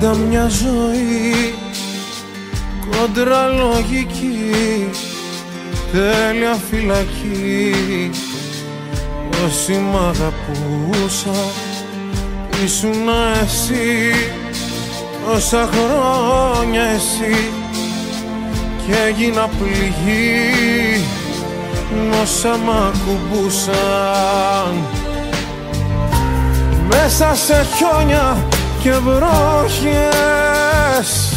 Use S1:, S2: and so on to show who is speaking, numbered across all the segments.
S1: Πάντα μια ζωή κόντρα λογική, τέλεια φυλακή. Όσοι μ' αγαπούσα ήσουνα εσύ, τόσα χρόνια εσύ, και έγινα πληγή όσα μ' ακουμπούσαν. Μέσα σε χιόνια και βροχές,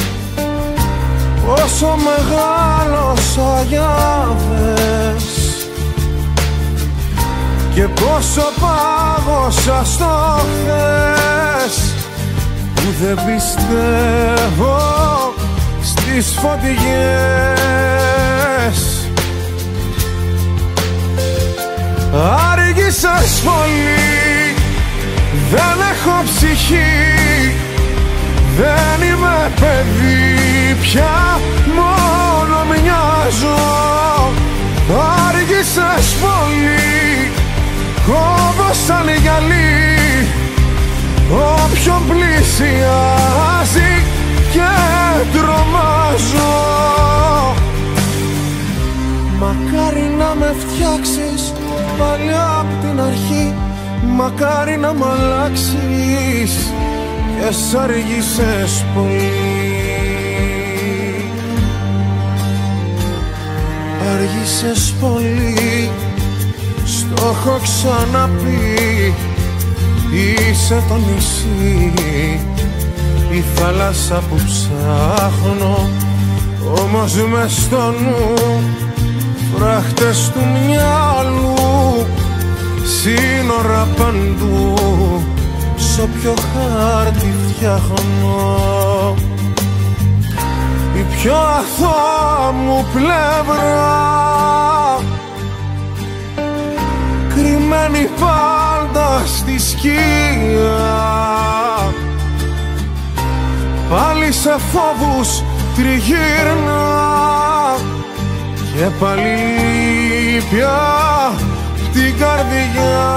S1: πόσο μεγάλωσα για δες, και πόσο πάγωσα στο χθες, που δεν πιστεύω στις φωτιές. Άργησες πολύ, δεν έχω ψυχή, δεν είμαι παιδί πια, μόνο μοιάζω. Άργησες πολύ, κόβω σαν γυαλί, όποιον πλησιάζει και τρομάζω. Μακάρι να με φτιάξεις πάλι απ' την αρχή, μακάρι να μ' αλλάξεις, και σ' αργήσες πολύ. Αργήσες πολύ, στο έχω ξαναπεί, είσαι το νησί, η θάλασσα που ψάχνω, όμως μες στο νου φράχτες του μυαλού, σύνορα παντού, σ' όποιο χάρτη φτιάχνω. Η πιο αθώα μου πλευρά, κρυμμένη πάντα στη σκιά, πάλι σε φόβους τριγύρνα, και πάλι πια την καρδιά.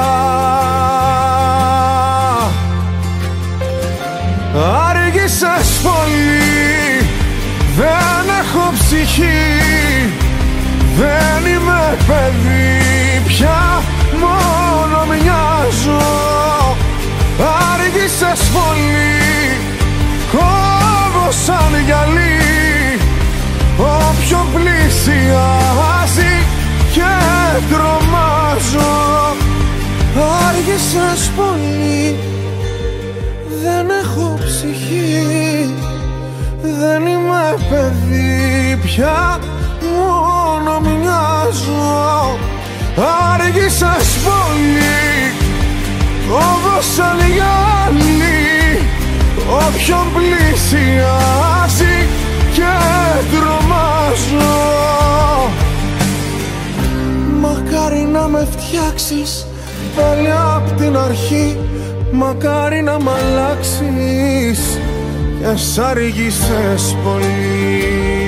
S1: Άργησες πολύ, δεν έχω ψυχή, δεν είμαι παιδί πια, μόνο μοιάζω. Άργησες πολύ, κόβω σαν γυαλί, όποιον πλησιάζει και τρομάζω. Άργησες πολύ, δεν έχω ψυχή, δεν είμαι παιδί πια, μόνο μοιάζω. Άργησες πολύ, κόβω σαν γυαλί, όποιον πλησιάζει και τρομάζω. Μακάρι να με φτιάξεις πάλι απ' την αρχή, μακάρι να μ' αλλάξεις, και σ' αργήσες πολύ.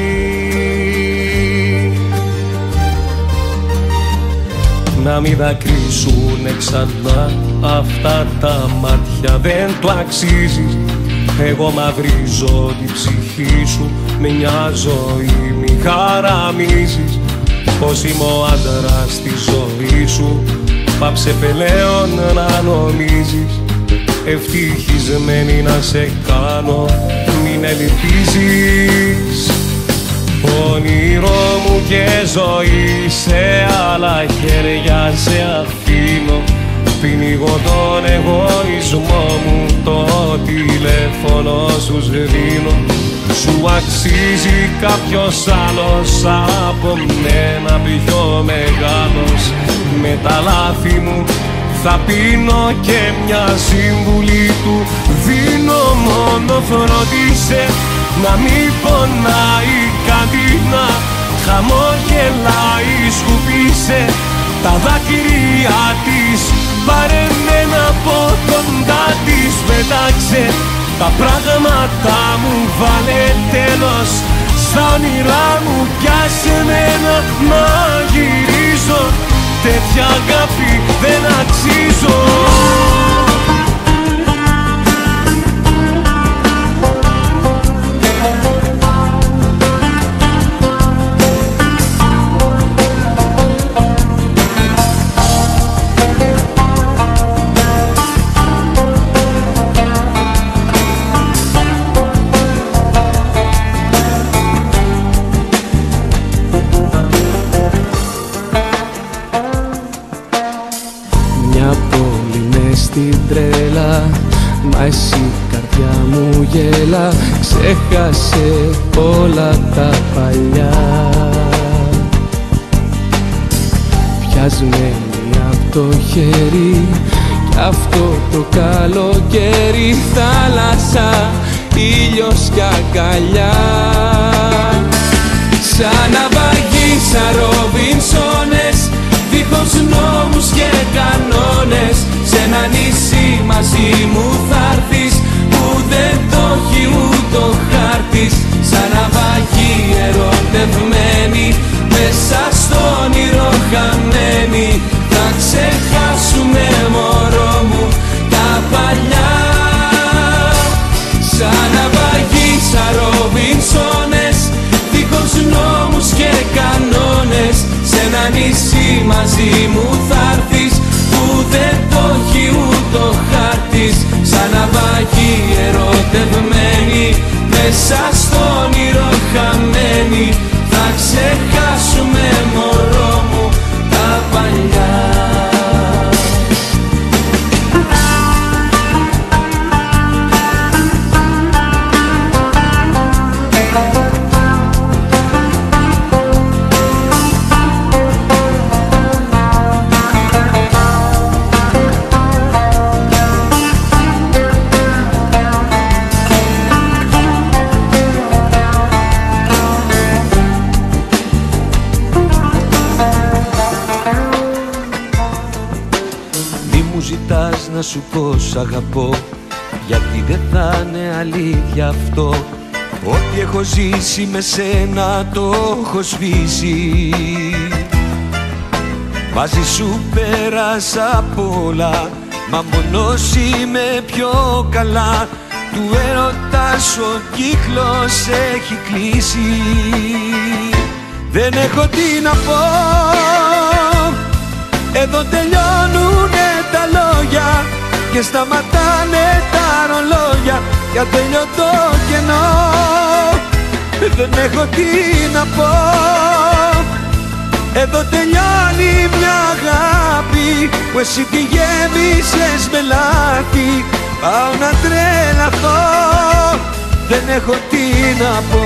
S2: Να μην δακρύσουνε ξανά αυτά τα μάτια, δεν το αξίζεις. Εγώ μαυρίζω την ψυχή σου, με μια ζωή μη χαραμίζεις. Πως είμαι ο άντρας στη ζωή σου, πάψε πλέον να νομίζεις. Ευτυχισμένη να σε κάνω, μην ελπίζεις. Όνειρό μου και ζωή, σε άλλα χέρια σε αφήνω. Πνίγω τον εγωισμό μου, το τηλέφωνο σου σβήνω. Σου αξίζει κάποιος άλλος από μένα πιο μεγάλος. Με τα λάθη μου θα πίνω και μια σύμβουλη του δίνω. Μόνο φρόντισε να μην πονάει κάτι, να χαμογελάει, σκουπίσε τα δάκρυα της, πάρε μένα από κοντά της, πετάξε τα πράγματα μου, βάλε τέλος στα όνειρά μου, πιάσε μένα να γυρίζω, τέτοια αγάπη δεν αξίζω.
S3: στην τρέλα, μα εσύ καρδιά μου γέλα, ξέχασε όλα τα παλιά. Πιασμένη απ' το χέρι κι αυτό το καλοκαίρι, θάλασσα, ήλιος κι αγκαλιά. Σαν ναυαγή, σαν Ρόμπινσονες, δίχως νόμους και κανόνες, σ' ένα νησί μαζί μου θα'ρθεις που δεν το έχει ούτε ο χάρτης. Σαν ναυαγή ερωτευμένη, μέσα στο όνειρο χαμένη, θα ξεχάσουμε μωρό μου τα παλιά. Σαν ναυαγή, σαν Ρόμπινσονες, δίχως νόμους και κανόνες, σ' ένα νησί μαζί μου θα'ρθεις που δεν το έχει ούτε ο χάρτης. Σαν ναυαγή ερωτευμένη, μέσα στο όνειρο χαμένη, θα ξεχάσουμε μωρό μου τα παλιά.
S4: Να σου πω σ' αγαπώ, γιατί δεν θα είναι αλήθεια αυτό. Ό,τι έχω ζήσει με σένα το έχω σβήσει. Μαζί σου πέρασα απ' όλα, μα μόνος είμαι πιο καλά. Του έρωτα σου ο κύκλος έχει κλείσει. Δεν έχω τι να πω, εδώ τελειώνουνε τα λόγια και σταματάνε τα ρολόγια για τελειωτό κενό. Δεν έχω τι να πω, εδώ τελειώνει μια αγάπη που εσύ τη γέμισες με λάθη. Πάω να τρελαθώ, δεν έχω τι να πω.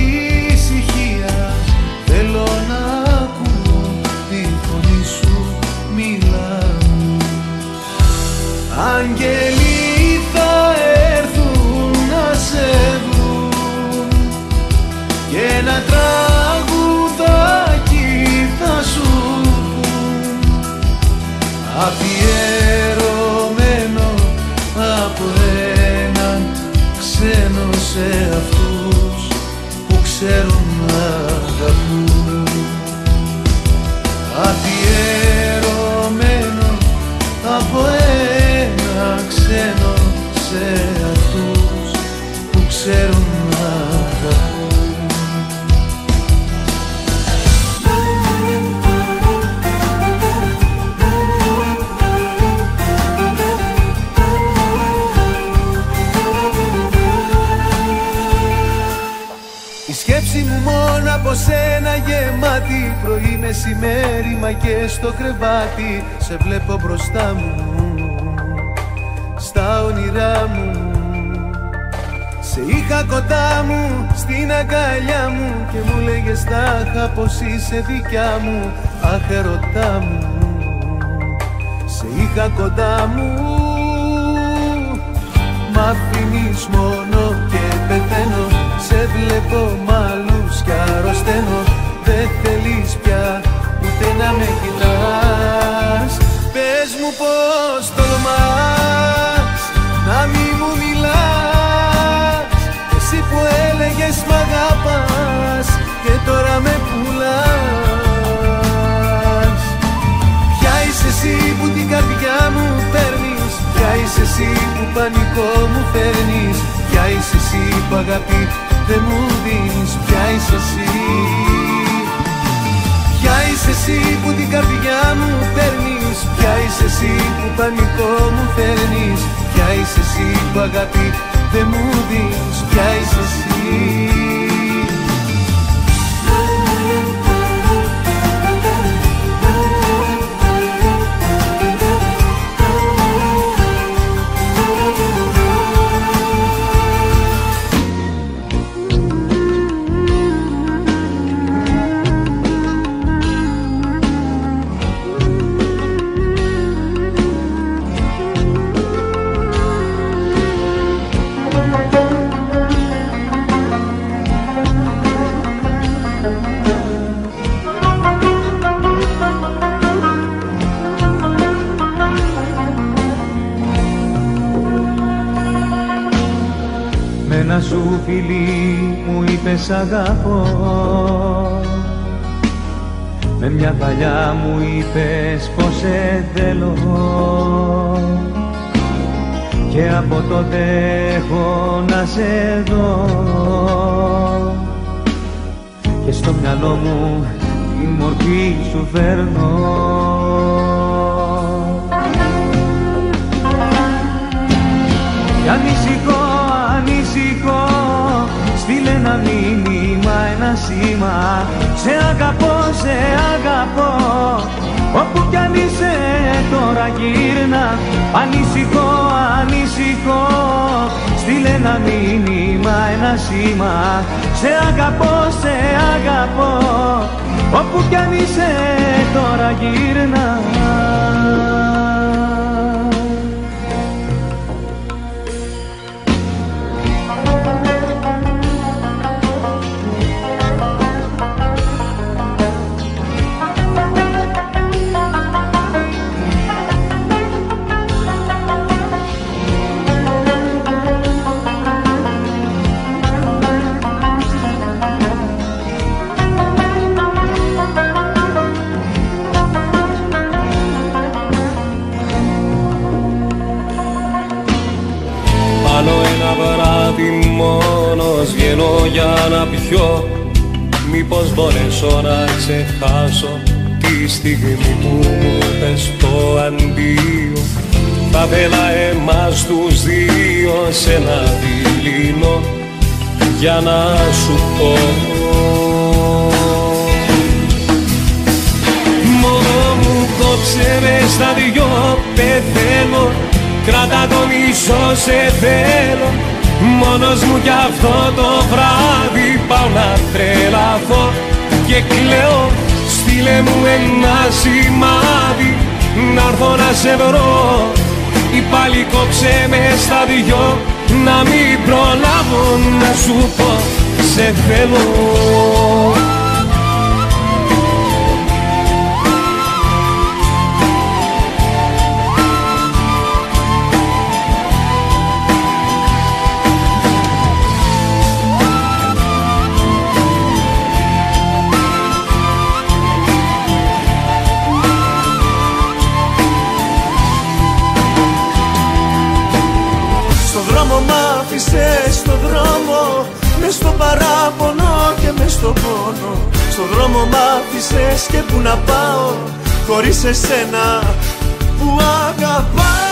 S1: Θέλω να ακούω τη φωνή σου
S5: αφιερωμένο από ένα ξένο σε αυτούς που ξέρουν να αγαπούν. Η σκέψη μου μόνο από σένα γεμάτη, πρωί, μεσημέρι, μα και στο κρεβάτι. Σε βλέπω μπροστά μου, στα όνειρά μου. Σε είχα κοντά μου, στην αγκαλιά μου, και μου λέγες τάχα πως είσαι δικιά μου. Αχ, ερωτά μου, σε είχα κοντά μου. Μ' αφήνεις μόνο και πεθαίνω. Σε βλέπω μ' άλλους κι αρρωσταίνω. Δεν θέλεις πια ούτε να με κοιτάς. Πες μου πως τολμάς να μη μου μιλάς, εσύ που έλεγες μ' αγαπάς και τώρα με πουλάς. Ποια είσαι εσύ που την καρδιά μου παίρνεις, ποια είσαι εσύ που πανικό μου φέρνεις, ποια είσαι εσύ που αγάπη δεν μου δίνεις, ποια είσαι εσύ. Ποια είσαι εσύ που την καρδιά μου παίρνεις, ποια είσαι εσύ που πανικό μου φέρνεις, ποια είσαι εσύ που αγάπη δεν μου δίνεις, ποια είσαι εσύ. Ένα σου φιλί μου είπες αγαπώ, με μια παλιά μου είπες πως σε θέλω, και από τότε έχω να σε δω, και στο μυαλό μου τη μορφή σου φέρνω. Κι ανησυχώ, στείλε ένα μήνυμα, ένα σήμα. Σε αγαπώ, σε αγαπώ, όπου κι αν είσαι τώρα γύρνα. Ανησυχώ, στείλε ένα μήνυμα, ένα σήμα. Σε αγαπώ, σε αγαπώ, όπου κι αν είσαι τώρα γύρνα.
S2: Μόνος βγαίνω για να πιω, μήπως μπορέσω να ξεχάσω τη στιγμή που μου πες το αντίο. Θα θέλα εμάς τους δύο σε ένα δειλινό για να σου πω. Μόνο μου κόψε με στα δυο, πεθαίνω, κράτα το μισό, σε θέλω. Μόνος μου κι αυτό το βράδυ πάω να τρελαθώ και κλαίω. Στείλε μου ένα σημάδι να'ρθω να σε βρω, ή πάλι κόψε με στα δυο, να μην προλάβω να σου πω σε θέλω.
S1: μες στο παράπονο και μες στο πόνο. Στον δρόμο μ' άφησες και που να πάω χωρίς εσένα που αγαπάω.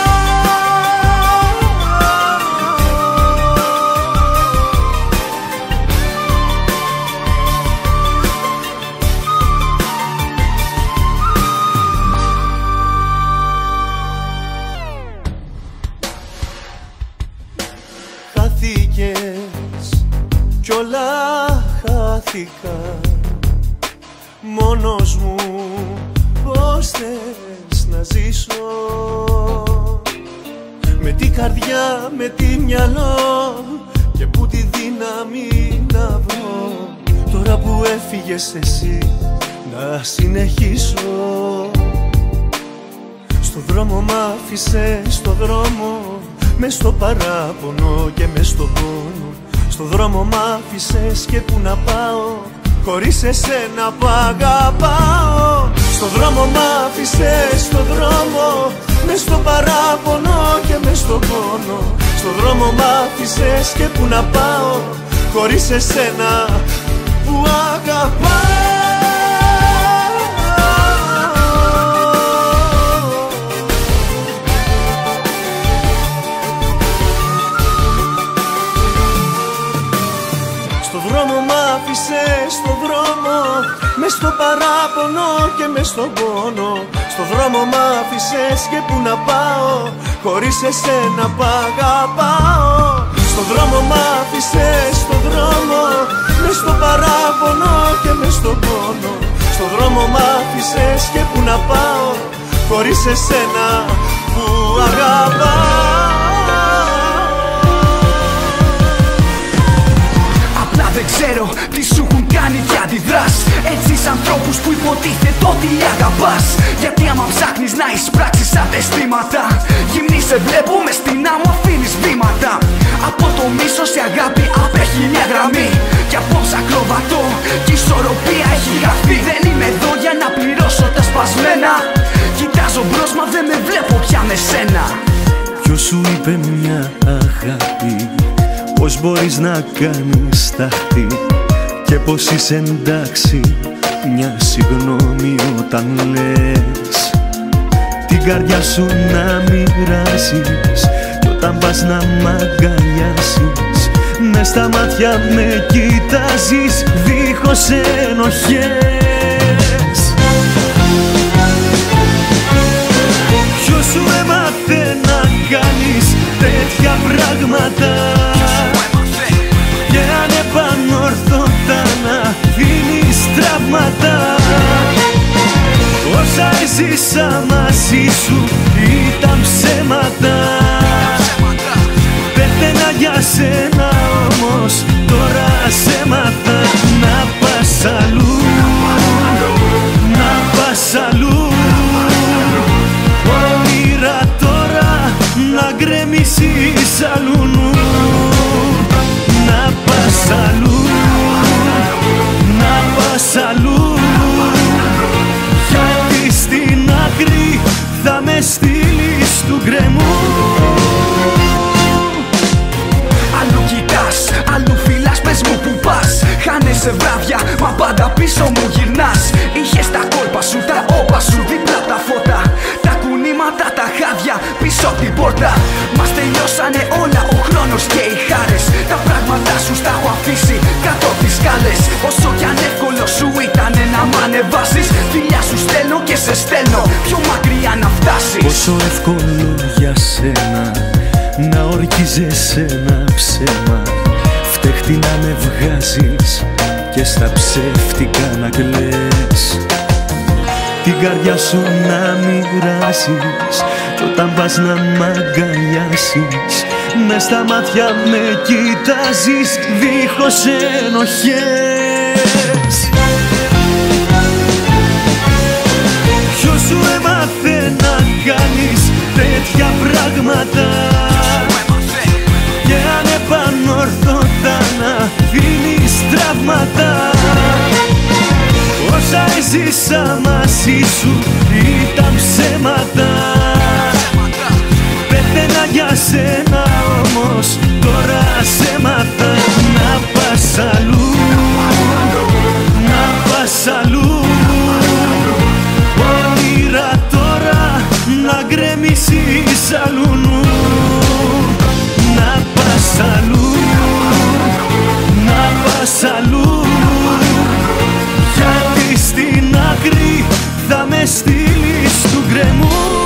S1: Χάθηκες κι όλα χάθηκα μόνος μου. Πώς θες να ζήσω με την καρδιά, με τη μυαλό και που τη δύναμη να βρω τώρα που έφυγες εσύ να συνεχίσω. Στο δρόμο μ' άφησες, στο δρόμο μες στο παράπονο και μες στο πόνο. Στο δρόμο μ' άφησες και που να πάω χωρίς εσένα που αγαπάω. Στο δρόμο μ' άφησες, στο δρόμο μες στο παράπονο και μες στο πόνο. Στο δρόμο μ' άφησες και που να πάω χωρίς εσένα που αγαπάω. Στο δρόμο μ' άφησες, στο δρόμο μες στο παράπονο και μες στον πόνο. Στο δρόμο μ' άφησες και που να πάω χωρίς εσένα που αγαπάω. Στο δρόμο μ' άφησες, στο δρόμο μες στο παράπονο και μες στον πόνο. Στο δρόμο μ' άφησες και που να πάω χωρίς εσένα που αγαπάω.
S6: Δεν ξέρω τι σου έχουν κάνει κι αντιδράς έτσι σ' ανθρώπους που υποτίθεται ότι αγαπάς. Γιατί άμα ψάχνεις να εισπράξεις ανταισθήματα γυμνή σε βλέπω μες στην άμμο αφήνεις βήματα. Από το μίσος η αγάπη απέχει μια γραμμή κι απόψε ακροβατώ κι η ισορροπία έχει χαθεί. Δεν είμαι εδώ για να πληρώσω τα σπασμένα. Κοιτάζω μπρος μα δεν με βλέπω πια με σένα.
S7: Ποιος σου είπε μια αγάπη, πως μπορείς να κάνεις ταχτή και πως είσαι εντάξει μια συγγνώμη όταν λες την καρδιά σου να μοιράσεις κι όταν πας να μ' αγκαλιάσεις μες στα μάτια με κοιτάζεις δίχως ενοχές. Ποιος σου έμαθε να κάνεις τέτοια πράγματα και ανεπανόρθωτα να αφήνεις τραύματα. Όσα έζησα μαζί σου ήταν ψέματα. Πέθαινα για σένα όμως τώρα σε μάθα να πας αλλού, να πας αλλού. Όνειρα τώρα να γκρεμίσεις αλλού νου. Να πας αλλού, να πας αλλού. Γιατί στην άκρη θα με στείλεις του γκρεμού.
S6: Αλλού κοιτάς, αλλού φυλάς, πες μου που πας. Χάνεσαι βράδια, μα πάντα πίσω μου γυρνάς. Είχες τα κόλπα σου, τα όπα σου, δίπλα τα φώτα. Τα κουνήματα, τα χάδια, πίσω απ' την πόρτα. Μας τελειώσανε όλα, ο χρόνος και οι χάρες. Τα πράγματα σου στα έχω αφήσει κάτω τις σκάλες. Όσο κι αν εύκολο σου ήτανε να μ' ανεβάσεις, φιλιά σου στέλνω και σε στέλνω πιο μακριά να φτάσεις.
S7: Πόσο εύκολο για σένα να ορκίζεσαι ένα ψέμα. Φταίχτη να με βγάζεις και στα ψεύτικα να κλαις. Την καρδιά σου να μοιράσεις κι όταν πας να μ' αγκαλιάσεις μες στα μάτια με κοιτάζεις δίχως ενοχές. Ποιος σου έμαθε να κάνεις τέτοια πράγματα και ανεπανόρθωτα να αφήνεις τραύματα. Όσα έζησα μαζί σου ήταν ψέματα. Πέθαινα για σένα όμως τώρα σε μάθα να πας αλλού, να πας αλλού. Όνειρα τώρα να γκρεμίσεις αλλού νου. Να πας αλλού, να πας αλλού, γιατί στην άκρη θα με στείλεις του γκρεμού.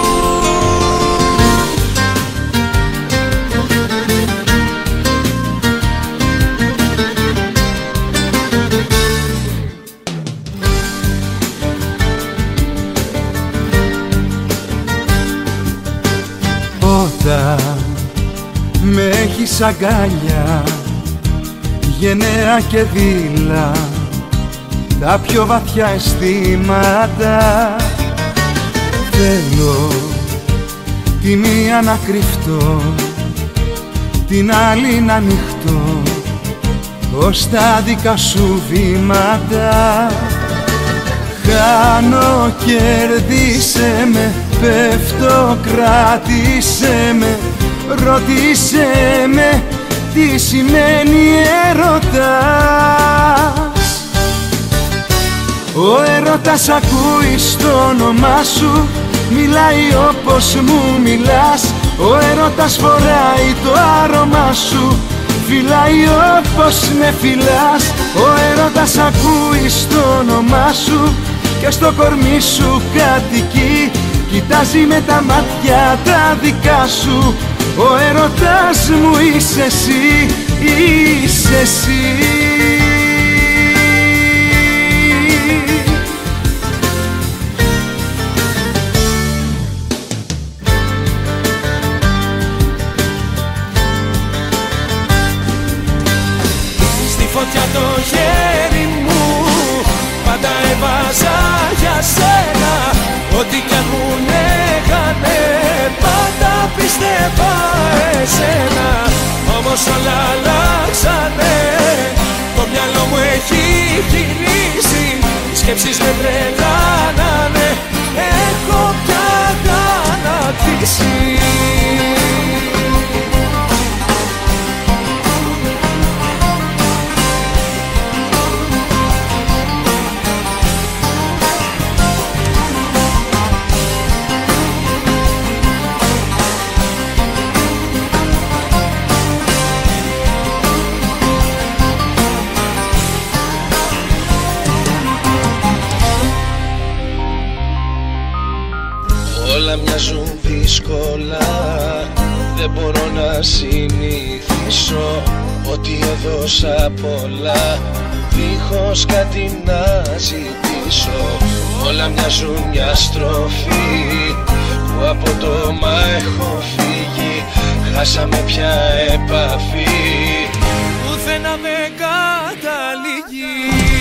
S5: Με έχεις αγκάλια, γενναία και δίλα, τα πιο βαθιά αισθήματα. Θέλω τη μία να κρυφτώ, την άλλη να ανοιχτώ ως τα δικά σου βήματα. Χάνω, κερδίσε με, πέφτω, κράτησε με, ρωτήσε με τι σημαίνει έρωτας. Ο έρωτας ακούει στο όνομά σου, μιλάει όπως μου μιλάς. Ο έρωτας φοράει το άρωμά σου, φυλάει όπως με φυλάς. Ο έρωτας ακούει στο όνομά σου και στο κορμί σου κατοικεί. Κοιτάζει με τα μάτια τα δικά σου. Ο έρωτας μου είσαι εσύ, είσαι εσύ.
S3: Στη φωτιά το χέρι μου πάντα έβαζα για σένα. Ό,τι κι αν μου λέγανε πάντα πίστευα εσένα. Όμως όλα αλλάξανε, το μυαλό μου έχει γυρίσει, οι σκέψεις με τρελάνανε, έχω πια γανατίσει.
S4: Όλα μοιάζουν δύσκολα, δεν μπορώ να συνηθίσω ότι έδωσα πολλά δίχως κάτι να ζητήσω. Όλα μοιάζουν μια στροφή που από το μα έχω φύγει, χάσαμε πια επαφή,
S3: πουθενά δεν καταλήγει.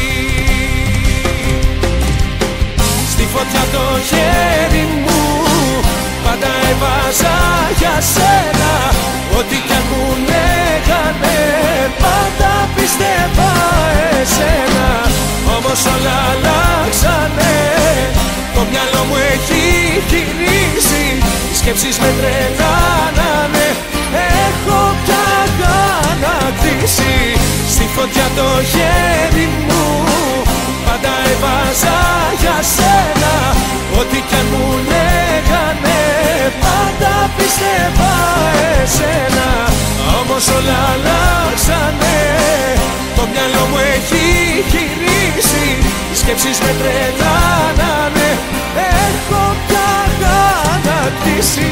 S3: Στη φωτιά το χέρι μου πάντα έβαζα για σένα. Ό,τι κι αν μου λέγανε πάντα πίστευα εσένα. Όμως όλα αλλάξανε, το μυαλό μου έχει γυρίσει, οι σκέψεις με τρελάνανε, έχω πια γανατίσει. Στη φωτιά το χέρι μου πάντα έβαζα για σένα. Ό,τι κι αν μου λέγανε πάντα πίστευα εσένα. Όμως όλα αλλάξανε, το μυαλό μου έχει γυρίσει, οι σκέψεις με τρελάνανε, έχω πια γανατίσει.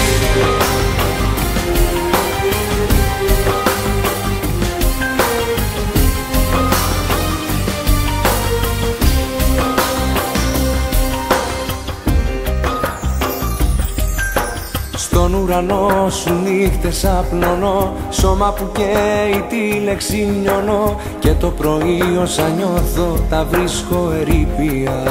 S2: Στον ουρανό σου νύχτες απλώνω, σώμα που καίει τη λέξη νιώνω, και το πρωί όσα νιώθω τα βρίσκω ερείπια.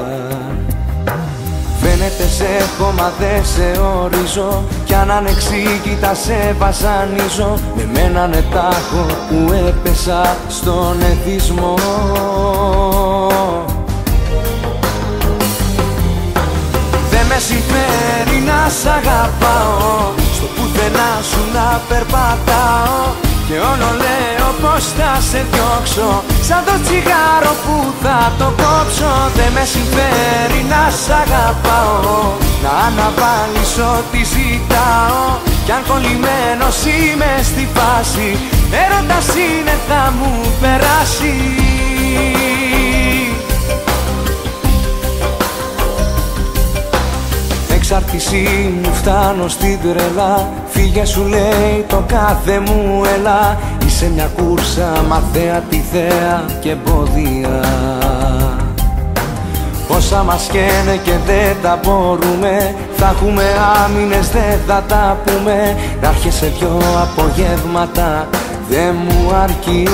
S2: Φαίνεται σε χώμα δεν σε ορίζω, κι αν ανεξήγητα σε βασανίζω, με μένα νετάχω που έπεσα στον εθισμό. Δεν με συμφέρει να σ' αγαπάω, στο πουθενά σου να περπατάω,
S3: και όλο λέω πως θα σε διώξω, σαν το τσιγάρο που θα το κόψω. Δεν με συμφέρει να σ' αγαπάω, να αναβάλεις ό,τι ζητάω, κι αν κολλημένος είμαι στη φάση, έρωτας είναι θα μου περάσει. Εξάρτησή μου φτάνω στην τρελά, φύγε σου λέει το κάθε μου έλα. Είσαι μια κούρσα μαθαία τη θέα και εμπόδια. Όσα μας καίνε και δεν τα μπορούμε, θα έχουμε άμυνες, δεν θα τα πούμε. Να έρχεσαι δυο απογεύματα δεν μου αρκεί.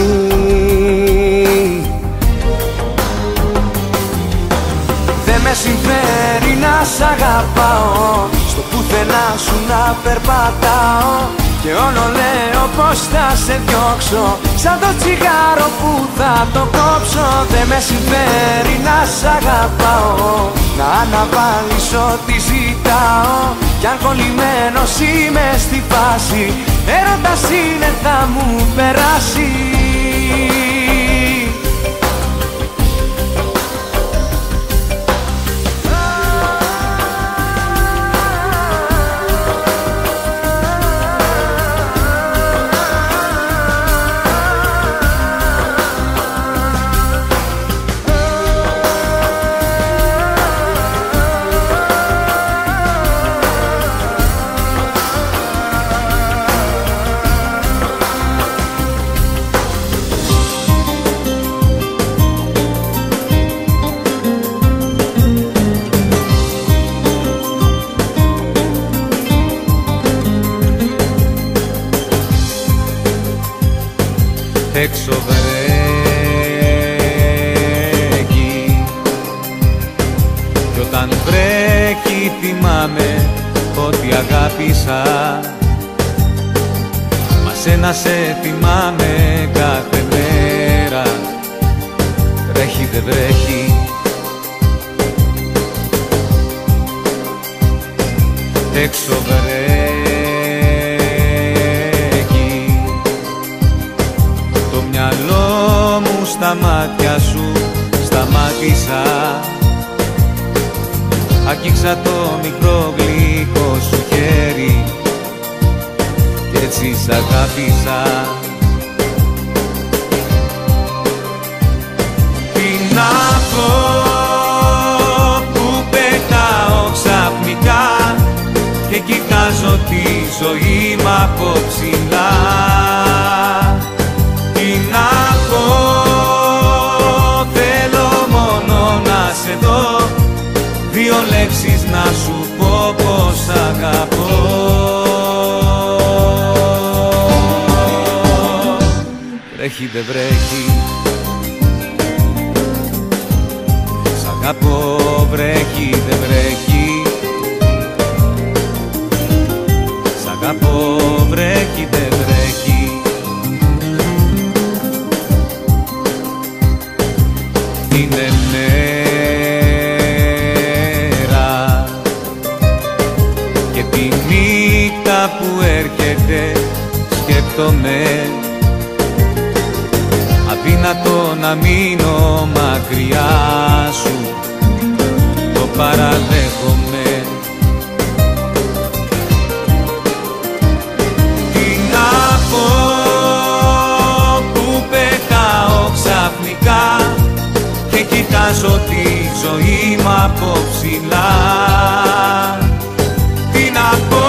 S3: Δεν με συμφέρει να σ' αγαπάω, στο πουθενά σου να περπατάω, και όλο λέω πως θα σε διώξω, σαν το τσιγάρο που θα το κόψω. Δεν με συμφέρει να σ' αγαπάω, να αναβάλεις ό,τι ζητάω, κι αν κολλημένος είμαι στη φάση, έρωτας είναι θα μου περάσει.
S4: Έξω βρέχει, κι όταν βρέχει θυμάμαι ότι αγάπησα. Μα σένα σε θυμάμαι κάθε μέρα, βρέχει δεν βρέχει. Έξω βρέχει, μυαλό μου στα μάτια σου σταμάτησα. Άγγιξα το μικρό γλυκό σου χέρι κι έτσι σ' αγάπησα. Τι να πω που πετάω ξαφνικά και κοιτάζω τη ζωή μ' από ψηλά. Τι να πω, θέλω μόνο να σε δω, δύο λέξεις να σου πω πως αγαπώ. Βρέχει δεν βρέχει, σ' αγαπώ, βρέχει δεν βρέχει. Σ' αγαπώ, βρέχει δεν βρέχει. Είναι μέρα και τη νύχτα που έρχεται σκέφτομαι, αδύνατο να μείνω μακριά σου, το παραδέχομαι. Τι να πω που πετάω ξαφνικά και κοιτάζω τη ζωή μ' από ψηλά. Τι να πω,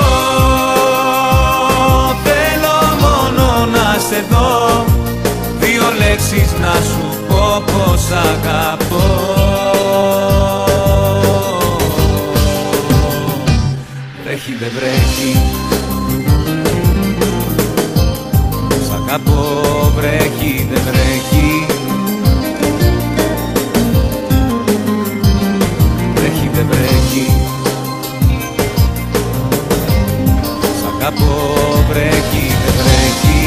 S4: θέλω μόνο να σε δω, δύο λέξεις να σου πω πως αγαπώ. Βρέχει δεν βρέχει, σ' αγαπώ, βρέχει δεν βρέχει. Βρέχει δεν βρέχει, σ' αγαπώ, βρέχει δεν βρέχει.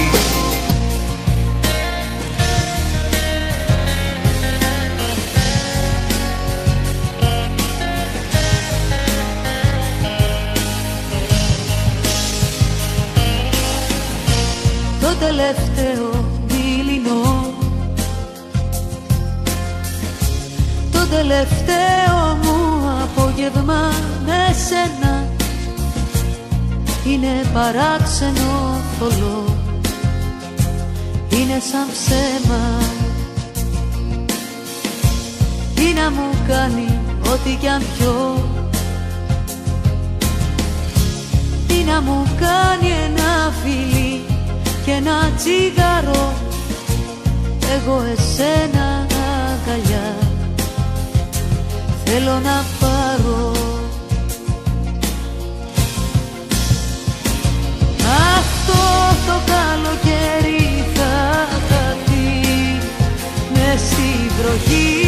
S8: Το τελευταίο δειλινό, το τελευταίο μου απόγευμα με σένα είναι παράξενο θολό, είναι σαν ψέμα. Τι να μου κάνει ό,τι κι αν πιω, τι να μου κάνει ένα φιλί και ένα τσιγάρο, εγώ εσένα αγκαλιά θέλω να πάρω. Αυτό το καλοκαίρι θα χαθεί μες στη βροχή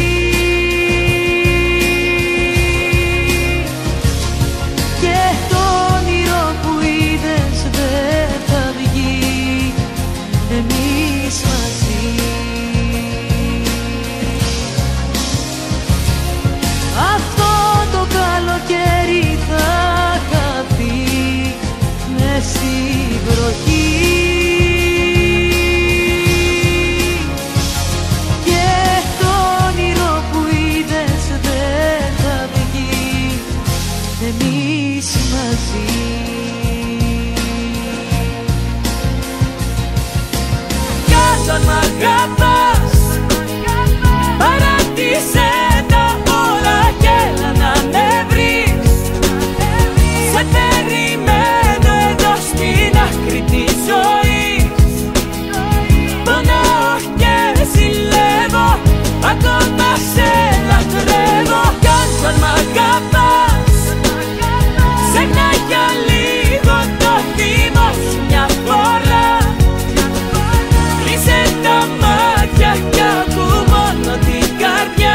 S8: και το όνειρο που είδες δεν θα βγει εμείς μαζί. Αυτό το καλοκαίρι θα χαθεί μες στη βροχή και το όνειρο που είδες δεν θα βγει εμείς μαζί.
S9: Κι αν μ' αγαπάς, παράτησε τα όλα κι έλα να με βρεις. Σε περιμένω εδώ στην άκρη της ζωής. Πονάω και ζηλεύω, ακόμα σε λατρεύω. Κι αν μ' αγαπάς, ξέχνα για λίγο το θύμα σου μια φορά. Κλείσε τα μάτια κι ακού μόνο την καρδιά.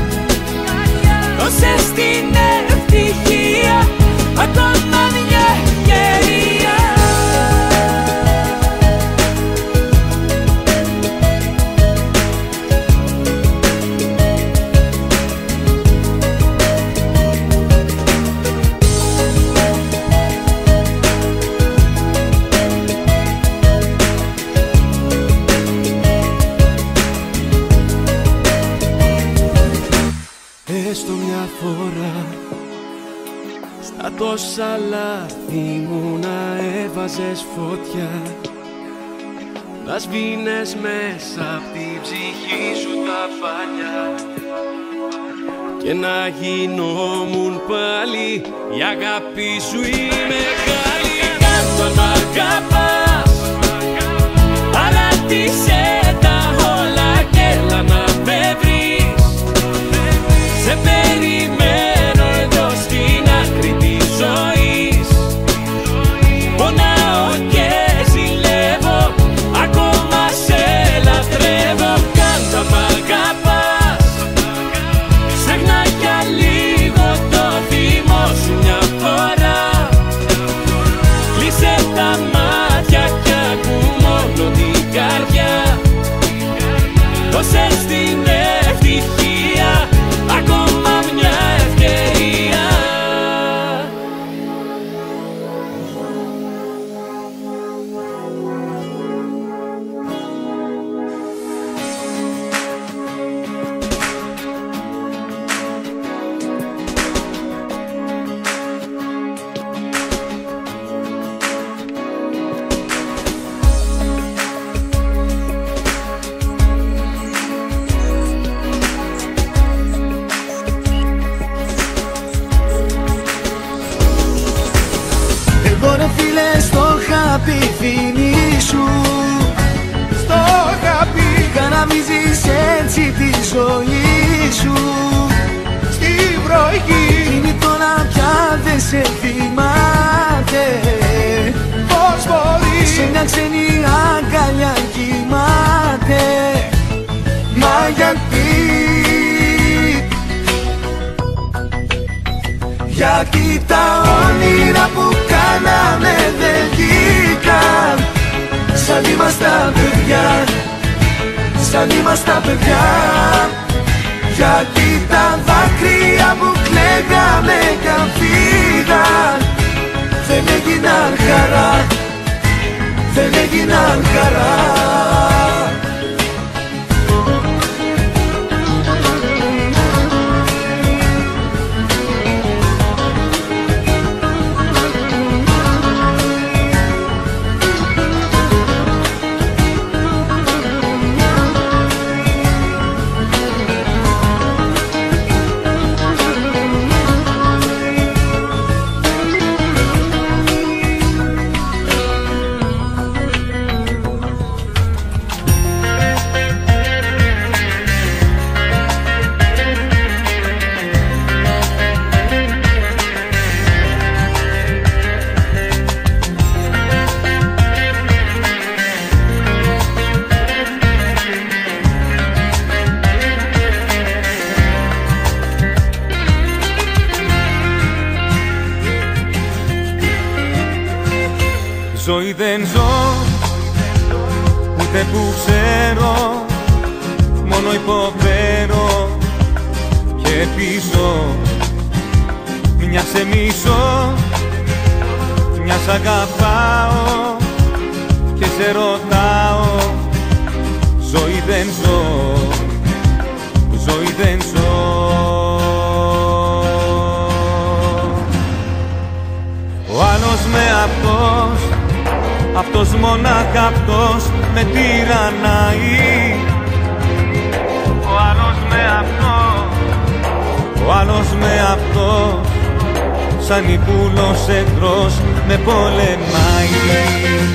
S9: Δώσε στην ευτυχία ακόμα μια ευκαιρία.
S1: Έστω μια φορά στα τόσα λάθη μου να έβαζες φωτιά, να σβήνες μέσα απ' τη ψυχή σου τα παλιά και να γινόμουν πάλι η αγάπη σου η μεγάλη.
S9: Αν μ' αγαπάς, παράτησε τα όλα και έλα να με βρεις. Σε περιμένω εδώ στην άκρη της ζωής. Πονάω και ζηλεύω, ακόμα σε λατρεύω. Κι αν μ' αγαπάς, ξέχνα για λίγο το θυμό σου μια φορά. Κλείσε τα μάτια κι ακού μόνο την καρδιά. Δώσε στην ευτυχία ακόμα μια ευκαιρία.
S5: Εγώ ρε φίλε στο χαπιφινί σου, στο χαπί καναμίζεις έτσι τη ζωή σου. Στη βροχή κινητώνα πια δεν σε θυμάται. Πώς μπορεί σε μια ξένη αγκαλιά κοιμάται. Μα γιατί, γιατί τα όνειρα που κάναμε δεν βγήκαν. Σαν ήμασταν παιδιά, σαν ήμασταν παιδιά. Γιατί τα δάκρυα που κλαίγαμε κι αν φύγαν δεν έγιναν χαρά, δεν έγιναν χαρά.
S4: Ζωή δεν ζω, ούτε που ξέρω, μόνο υποφέρω και πίσω. Μια σε μισώ, μια σ' αγαπάω και σε ρωτάω. Ζωή δεν ζω, ζωή δεν ζω. Ο άλλος με αυτός μονάχα αυτός με τυραννάει. Ο άλλος με αυτός σαν υπούλος εχθρός με πολεμάει.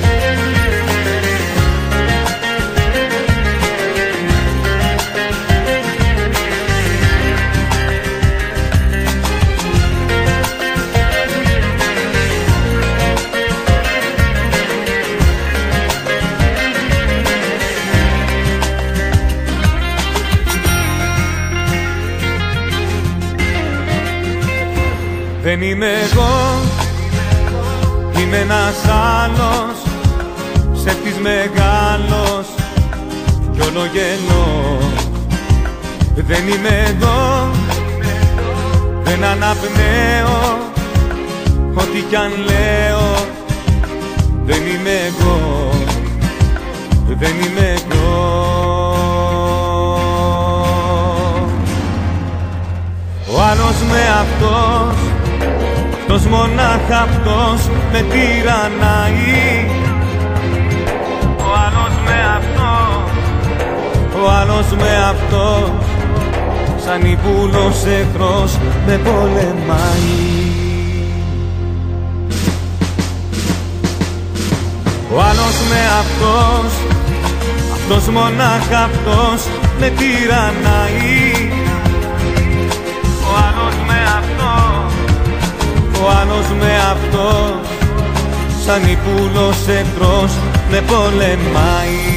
S4: Δεν είμαι εγώ, είμαι ένας άλλος, ψεύτης μεγάλος κι όλο γελώ. Δεν είμαι εδώ, δεν αναπνέω, ό,τι κι αν λέω. Δεν είμαι εγώ, δεν είμαι εγώ. Ο άλλος με αυτός μονάχα αυτός με τυραννάει. Ο άλλος με αυτός σαν υπούλος εχθρός με πολεμάει. Ο άλλος με αυτός μονάχα αυτός με τυραννάει. Ο άλλος με αυτός σαν υπούλος εχθρός με πολεμάει.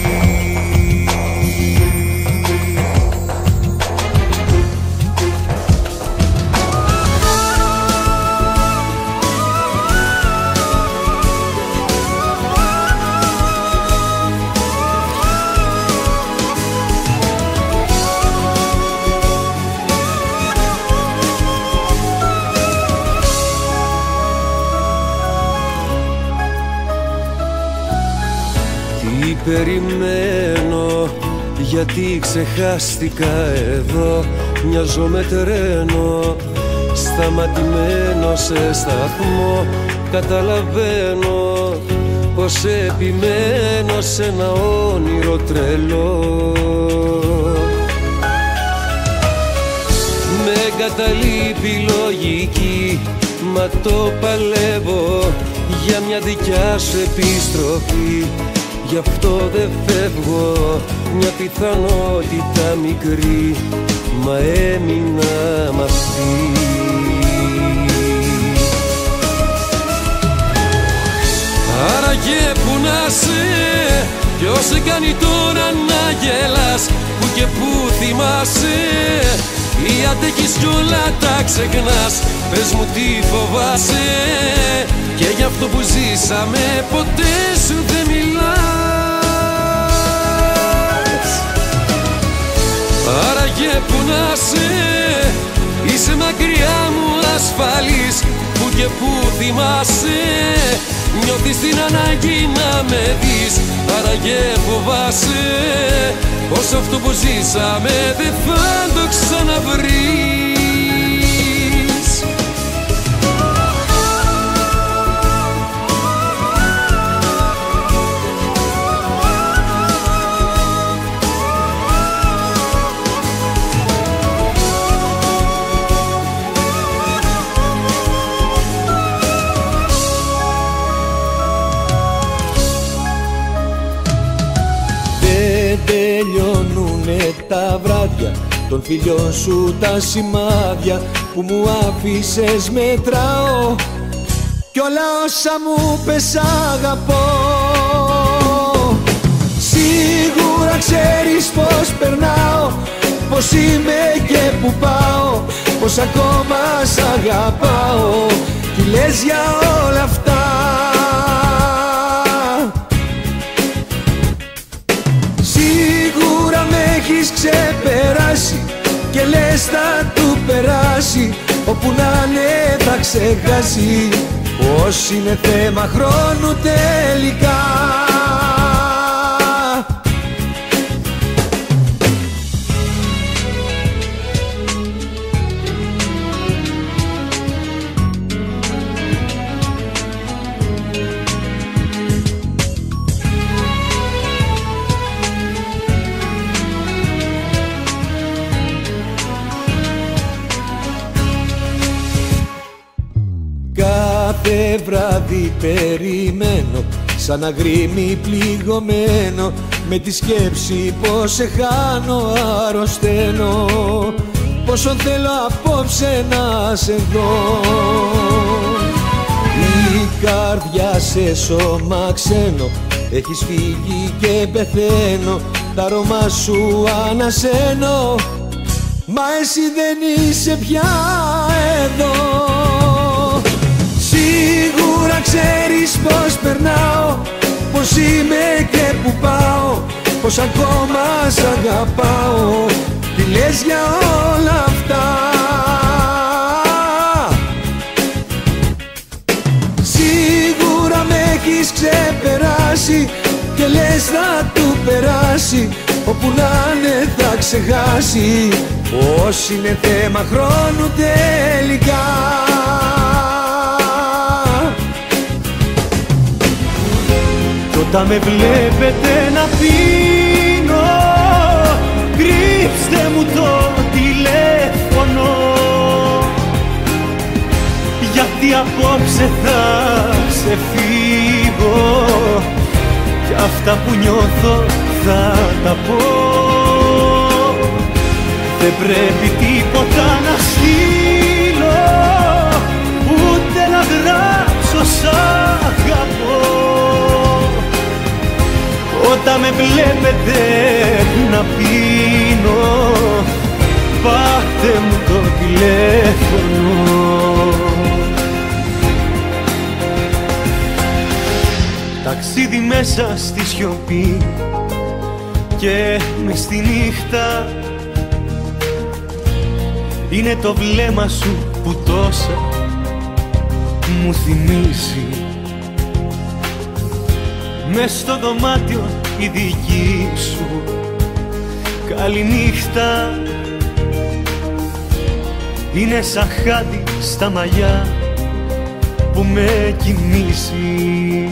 S2: Περιμένω γιατί ξεχάστηκα εδώ. Μοιάζω με τρένο σταματημένο σε σταθμό. Καταλαβαίνω πως επιμένω σε ένα όνειρο τρελό. Με εγκαταλείπει η λογική, μα το παλεύω για μια δικιά σου επιστροφή. Γι' αυτό δεν φεύγω, μια πιθανότητα μικρή, μα έμεινα μ' αυτή. Άραγε που να σε, ποιος σε κάνει τώρα να γελάς, που και που θυμάσαι, ή αντέχεις κι όλα τα ξεχνάς. Πες μου τι φοβάσαι, και γι' αυτό που ζήσαμε ποτέ σου δεν μιλάς. Άραγε που να σε, είσαι μακριά μου ασφαλής, που και που θυμάσαι, νιώθεις την ανάγκη να με δεις. Άραγε φοβάσαι πως αυτό που ζήσαμε δεν θα το ξαναβρεις.
S1: Τελειώνουνε τα βράδια των φιλιών σου τα σημάδια που μου άφησες μετράω κι όλα όσα μου πες αγαπώ. Σίγουρα ξέρεις πως περνάω, πως είμαι και που πάω, πως ακόμα σ' αγαπάω. Τι λες για όλα αυτά?
S4: όπου να είναι θα ξεχάσει πως είναι θέμα χρόνου τελικά. Κάθε βράδυ περιμένω σαν αγρίμι πληγωμένο, με τη σκέψη πως σε χάνω αρρωσταίνω, πόσο θέλω απόψε να σε δω. Η καρδιά σε σώμα ξένο, έχεις φύγει και πεθαίνω, τα αρώμα σου ανασένω, μα εσύ δεν είσαι πια εδώ. Σίγουρα ξέρεις πως περνάω, πως είμαι και που πάω, πως ακόμα σ' αγαπάω, τι λες για όλα αυτά. Σίγουρα με έχεις ξεπεράσει και λες θα του περάσει, όπου να είναι θα ξεχάσει πως είναι θέμα χρόνου τελικά.
S1: Όταν με βλέπετε να πίνω, κρύψτε μου το τηλέφωνο, γιατί απόψε θα σε φύγω κι αυτά που νιώθω θα τα πω. Δεν πρέπει τίποτα να στείλω, ούτε να γράψω σ' αγαπώ. Όταν με βλέπετε να πίνω, πάρτε μου το τηλέφωνο. Ταξίδι μέσα στη σιωπή και μες στη νύχτα, είναι το βλέμμα σου που τόσα μου θυμίζει. Μες στο δωμάτιο η δική σου καληνύχτα, είναι σαν χάδι στα μαλλιά που με κοιμήσει.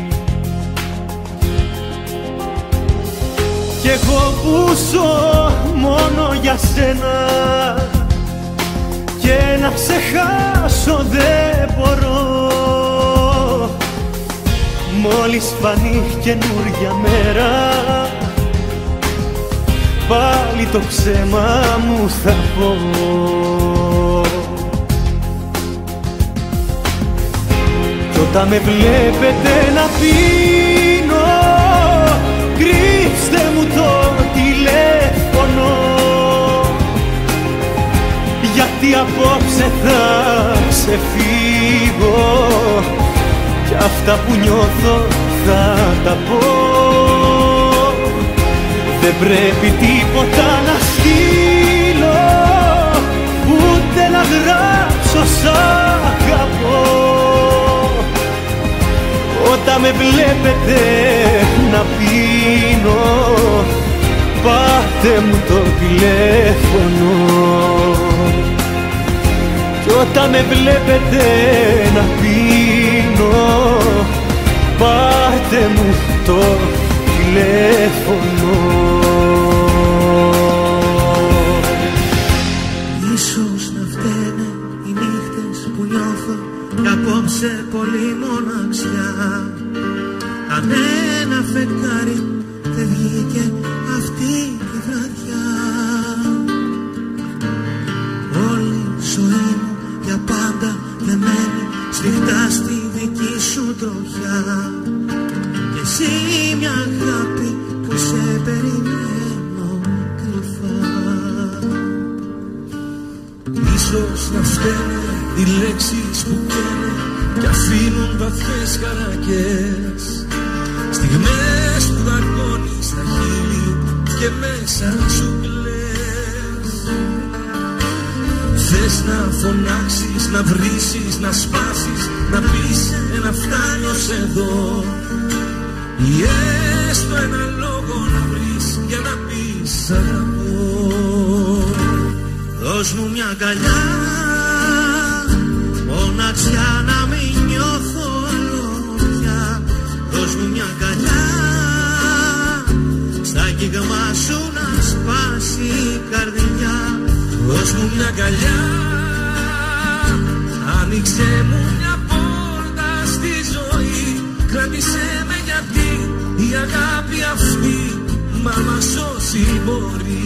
S1: Κι εγώ που ζω μόνο για σένα και να ξεχάσω δεν μπορώ, μόλις φανεί καινούρια μέρα πάλι το ψέμα μου θα πω. Κι όταν με βλέπετε να πίνω, κρύψτε μου το τηλέφωνο, γιατί απόψε θα σε φύγω κι αυτά που νιώθω θα τα πω. Δεν πρέπει τίποτα να στείλω, ούτε να γράψω σ' αγαπώ. Όταν με βλέπετε να πίνω, πάρτε μου το τηλέφωνο. Κι όταν με βλέπετε να πίνω, πάρτε μου το τηλέφωνο.
S5: Ίσως να φταίνε οι νύχτες που νιώθω κι απόψε πολύ μοναξιά. Αν ένα φεγγάρι δεν βγήκε αυτή τη βραδιά, όλη η ζωή μου για πάντα δεμένη σφιχτά στη δική σου τροχιά. Και εσύ μια αγάπη που σε περιμένω κρυφά. Ίσως να φταίνε οι λέξεις που καίνε κι αφήνουν βαθιές χαρακές, στιγμές που δαγκώνεις στα χείλη και μέσα σου κλαις.
S10: Θες να φωνάξεις, να βρίσεις, να σπάσεις, να πεις ένα φτάνει ως εδώ, ή έστω ένα λόγο να βρεις για να πεις αγαπώ. Δώσ' μου μια αγκαλιά, μοναξιά να μην νιώθω άλλο πια. Δώσ' μου μια αγκαλιά, στα κύγμα σου να σπάσει η καρδιά. Δώσ' μου μια αγκαλιά, άνοιξε μου μια πόρτα στη ζωή. Κράτησέ με γιατί η αγάπη αυτή μα μας σώσει μπορεί.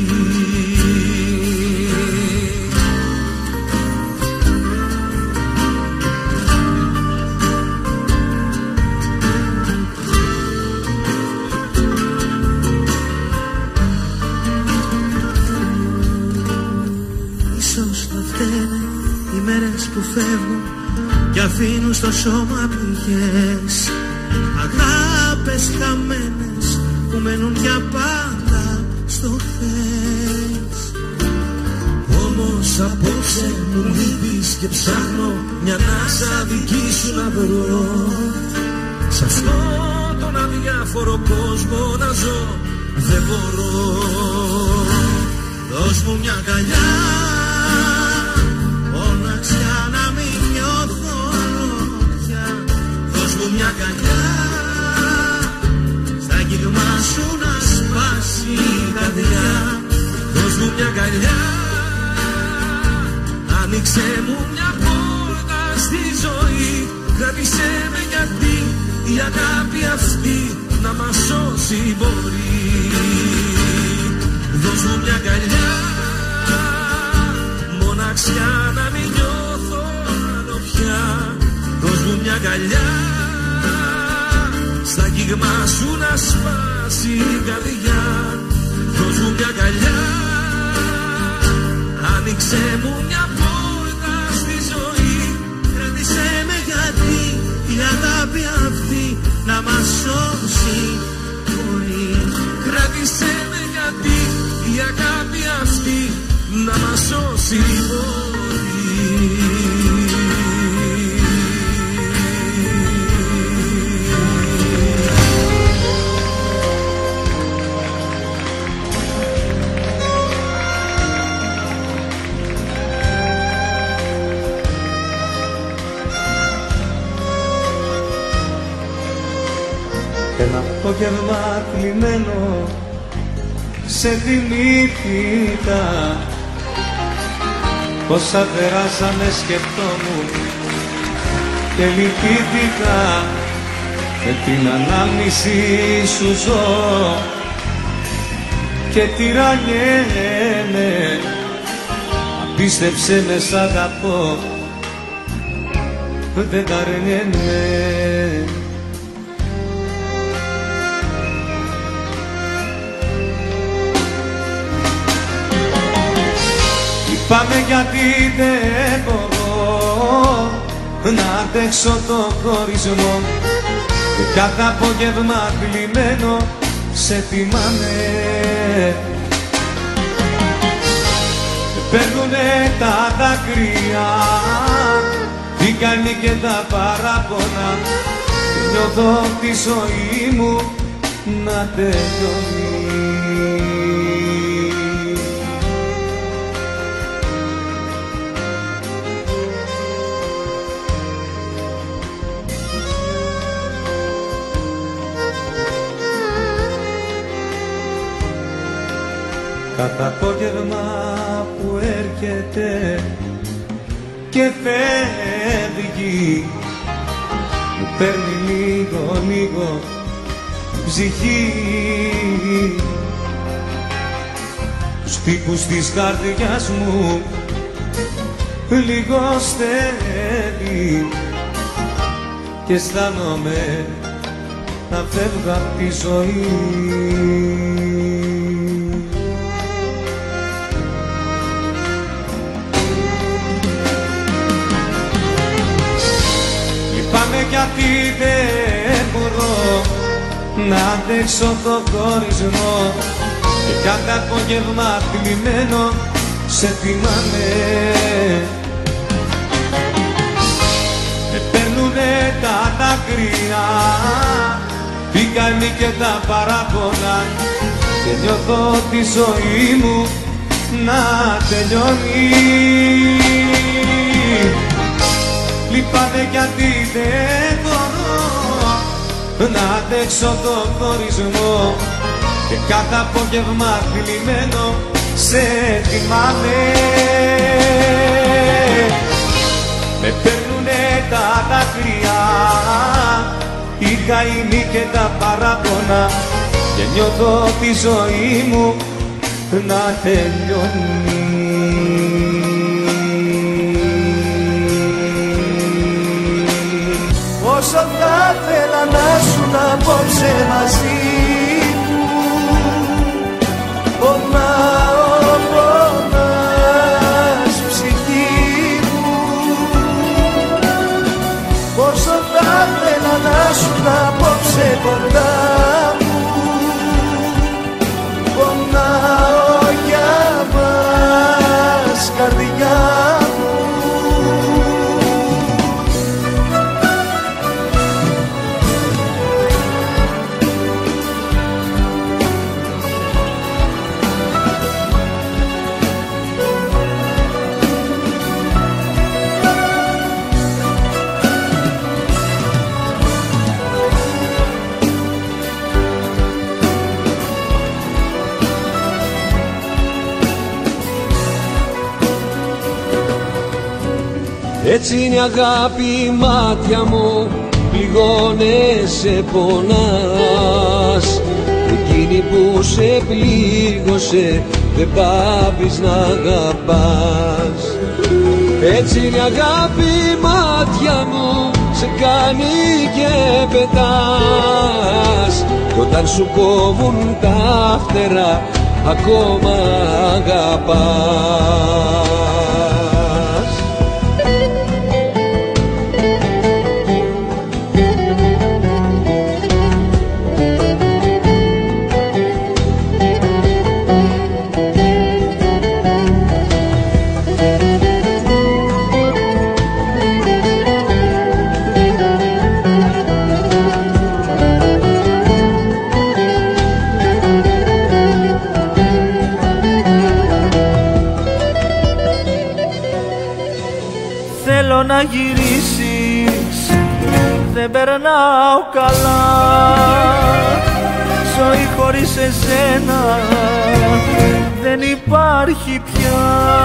S10: Που φεύγουν κι αφήνουν στο σώμα πληγές, αγάπες χαμένες που μένουν για πάντα στο χθες. Όμως απόψε μου λείπεις και ψάχνω μια ανάσα δική σου να βρω. Σ' αυτό τον αδιάφορο κόσμο να ζω δεν μπορώ. Δώσ' μου μια αγκαλιά, μοναξιά να μην νιώθω πια. Δώσ' μου μια αγκαλιά, στα κύγμα σου να σπάσει η καρδιά. Δώσ' μου μια αγκαλιά, άνοιξε μου μια πόρτα στη ζωή. Κράτησέ με γιατί η αγάπη αυτή να μας σώσει μπορεί. Δώσ' μου μια αγκαλιά, μοναξιά να μην νιώθω άλλο πια. Δώσ' μου μια αγκαλιά, στα κύγμα σου να σπάσει η καρδιά. Δώσ' μου μια αγκαλιά, άνοιξε μου μια πόρτα στη ζωή. Κράτησέ με γιατί η αγάπη αυτή να μας σώσει μπορεί. Κράτησέ με γιατί η αγάπη αυτή να μας σώσει μπορεί.
S7: Ένα απόγευμα κλειμμένο σε θυμήθηκα, όσα περάσαμε σκεφτόμουν και λυπήθηκα. Με την ανάμνηση σου ζω και τυραννιέμαι. Απίστεψε με σ' αγαπώ, δεν τα αρνιέμαι. Πάμε γιατί δεν μπορώ να αντέξω το χωρισμό, και κάθε απόγευμα κλειμμένο σε θυμάμαι. Παίρνουνε τα δάκρυα, τι κάνει και τα παράπονα, και νιώθω τη ζωή μου να τελειώνει. Κάθε απόγευμα που έρχεται και φεύγει, μου παίρνει λίγο λίγο ψυχή. Τους τύπους της καρδιάς μου λίγο στέλνει και αισθάνομαι να φεύγω απ' τη ζωή. Γιατί δεν μπορώ να αντέξω το χωρισμό, και κάθε απόγευμα κλειμμένο
S4: σε τιμάνε. Με παίρνουνε τα δάκρυα, οι καημοί και τα παράπονα, και νιώθω τη ζωή μου να τελειώνει. Λυπάμαι γιατί δεν μπορώ να αντέξω το χωρισμό, και κάθε απόγευμα θλιμμένο σε θυμάμαι. Με παίρνουνε τα δάκρυα, οι καημοί και τα παράπονα, και νιώθω τη ζωή μου να τελειώνει.
S1: Όσο θα ήθελα να σου απόψε μαζί μου, πονάω, πονάς ψυχή μου. Όσο θα ήθελα να σου απόψε κοντά μου, πονάω για μας καρδιά μου.
S4: Έτσι είναι αγάπη μάτια μου, πληγώνεσαι, πονάς. Εκείνη που σε πλήγωσε δεν πάβεις να αγαπάς. Έτσι είναι αγάπη μάτια μου, σε κάνει και πετάς. Κι όταν σου κόβουν τα φτερά ακόμα αγαπάς.
S1: Θέλω να γυρίσεις, δεν περνάω καλά. Ζωή χωρίς εσένα δεν υπάρχει πια.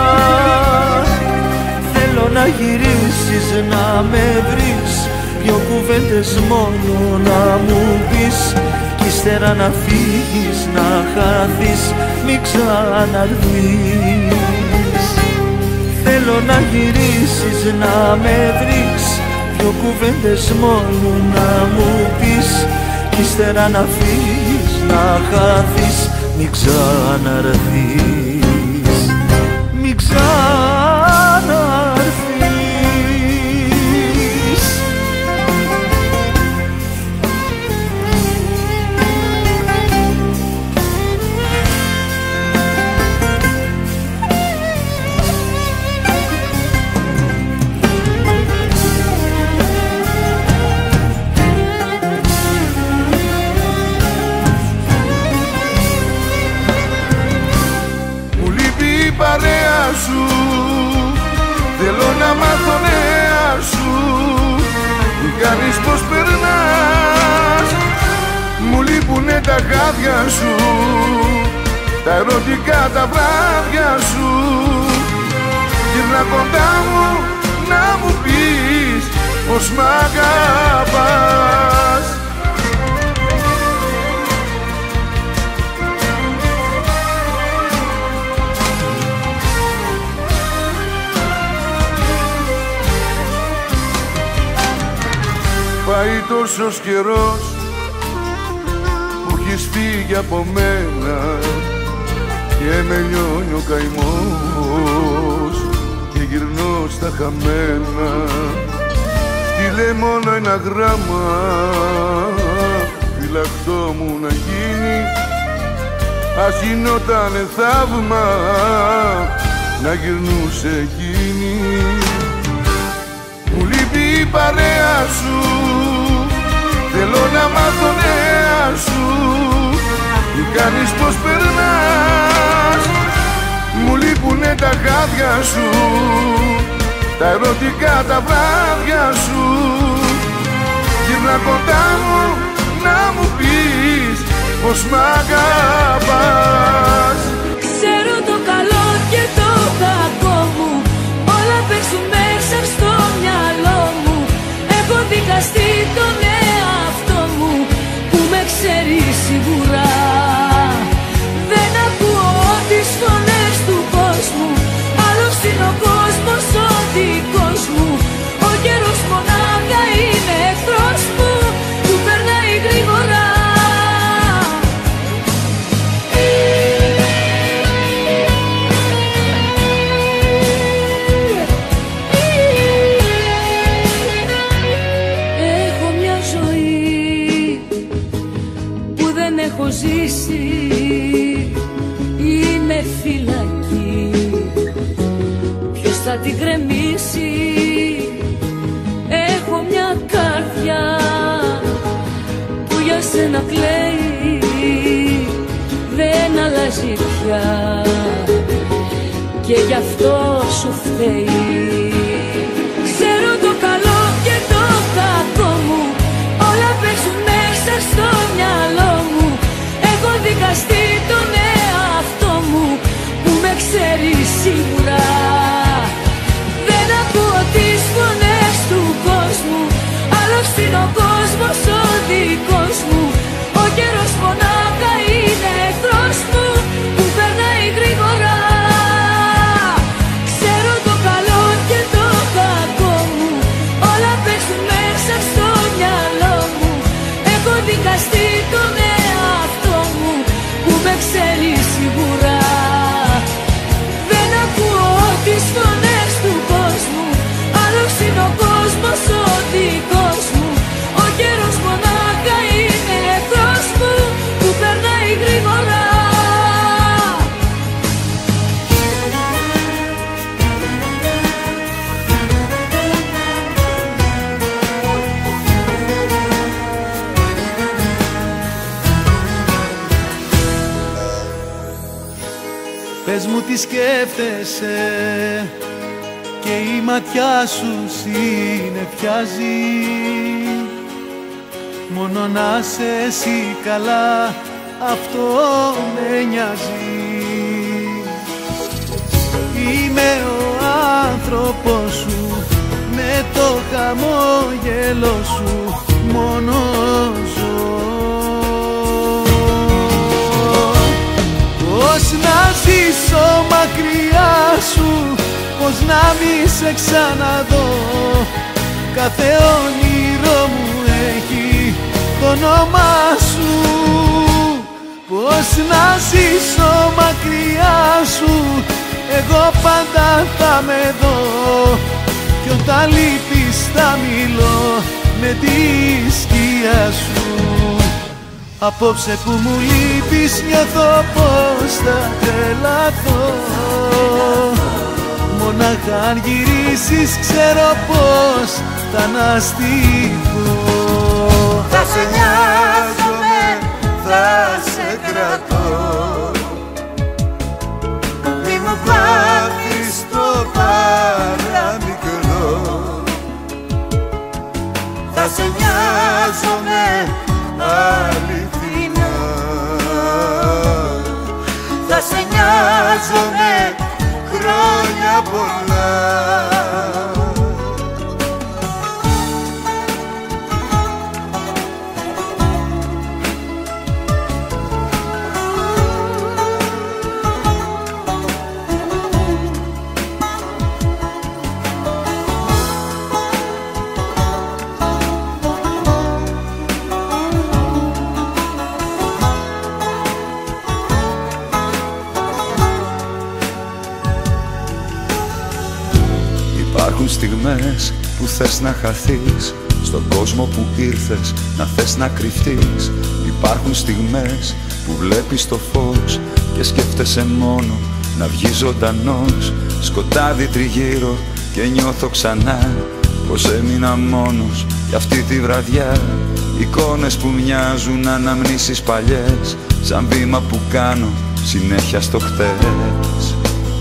S1: Θέλω να γυρίσεις, να με βρεις, δυο κουβέντες μόνο να μου πεις, κι ύστερα να φύγεις, να χαθείς, μην ξαναρθείς. Θέλω να γυρίσεις, να με βρεις, δυο κουβέντες μόνο να μου πεις, κι ύστερα να φύγεις, να χαθείς, μην ξαναρθείς, μην ξαναρθείς.
S11: Παρέα σου, θέλω να μάθω νέα σου, μη κάνεις πως περνάς. Μου λείπουνε τα χάδια σου, τα ερωτικά τα βράδια σου. Γύρνα κοντά μου να μου πεις πως μ' αγαπάς. Πάει τόσος καιρός που έχεις φύγει από μένα και με λιώνει ο καημός και γυρνώ στα χαμένα. Στείλε μόνο ένα γράμμα, φυλαχτό μου να γίνει, ας γινότανε θαύμα να γυρνούσε εκείνη. Μου λείπει η παρέα σου, θέλω να μάθω νέα σου. Τι κάνεις, πως περνάς, μου λείπουνε τα χάδια σου, τα ερωτικά τα βράδια σου. Γύρνα κοντά μου να μου πεις πως μ' αγαπάς.
S8: Ξέρω το καλό και το κακό μου, όλα παίζουν μέσα στο μυαλό μου. Έχω δικαστεί τον εαυτό μου που με ξέρει σίγουρα. Δεν ακούω τις φωνές του κόσμου, άλλος είναι ο κόσμος ο δικός μου. Ο καιρός μονάχα είναι εχθρός μου που περνάει γρήγορα. Έχω μια ζωή που δεν έχω ζήσει, είναι φυλακή. Ποιος θα τη γκρεμίσει? Έχω μια καρδιά που για σένα κλαίει, δεν αλλάζει πια και γι' αυτό σου φταίει. Ξέρω το καλό και το κακό μου, όλα παίζουν μέσα στο μυαλό μου. Έχω δικαστεί τον εαυτό μου που με ξέρει σίγουρα. Δεν ακούω τις φωνές του κόσμου, άλλος είναι ο κόσμος ο δικός μου. Ο καιρός μονάχα είναι εχθρός μου που περνάει γρήγορα. Ξέρω το καλό και το κακό μου, όλα παίζουν μέσα στο μυαλό μου. Έχω δικαστεί τον εαυτό μου που με ξέρει σίγουρα. Δεν ακούω τις φωνές του κόσμου, άλλος είναι ο κόσμος ο δικός μου. Ο καιρός μονάχα είναι εχθρός μου που περνάει γρήγορα.
S5: Πες μου τι σκέφτεσαι και η ματιά σου συννεφιάζει. Μόνο να σε εσύ καλά, αυτό με νοιάζει. Είμαι ο άνθρωπος σου, με το χαμόγελο σου μόνο ζω. Πώς να ζήσω μακριά σου, πώς να μη σε ξαναδώ. Κάθε όνειρο μου έχει το όνομά σου. Πώς να ζήσω μακριά σου, εγώ πάντα θα με δω. Κι όταν λείπεις θα μιλώ με τη σκιά σου. Απόψε που μου λείπεις νιώθω πως θα τρελαθώ. Μονάχα αν γυρίσεις ξέρω πως θα αναστηθώ.
S10: Θα σε νοιάζομαι, θα σε κρατώ. Μη μου πάθεις το παραμικρό. Θα σε νοιάζομαι αληθινά. Θα σε νοιάζομαι χρόνια πολλά.
S12: Υπάρχουν στιγμές που θες να χαθείς, στον κόσμο που ήρθες να θες να κρυφτείς. Υπάρχουν στιγμές που βλέπεις το φως και σκέφτεσαι μόνο να βγει ζωντανός. Σκοτάδι τριγύρω και νιώθω ξανά πως έμεινα μόνος για αυτή τη βραδιά. Εικόνες που μοιάζουν αναμνήσεις παλιές, σαν βήμα που κάνω συνέχεια στο χτες.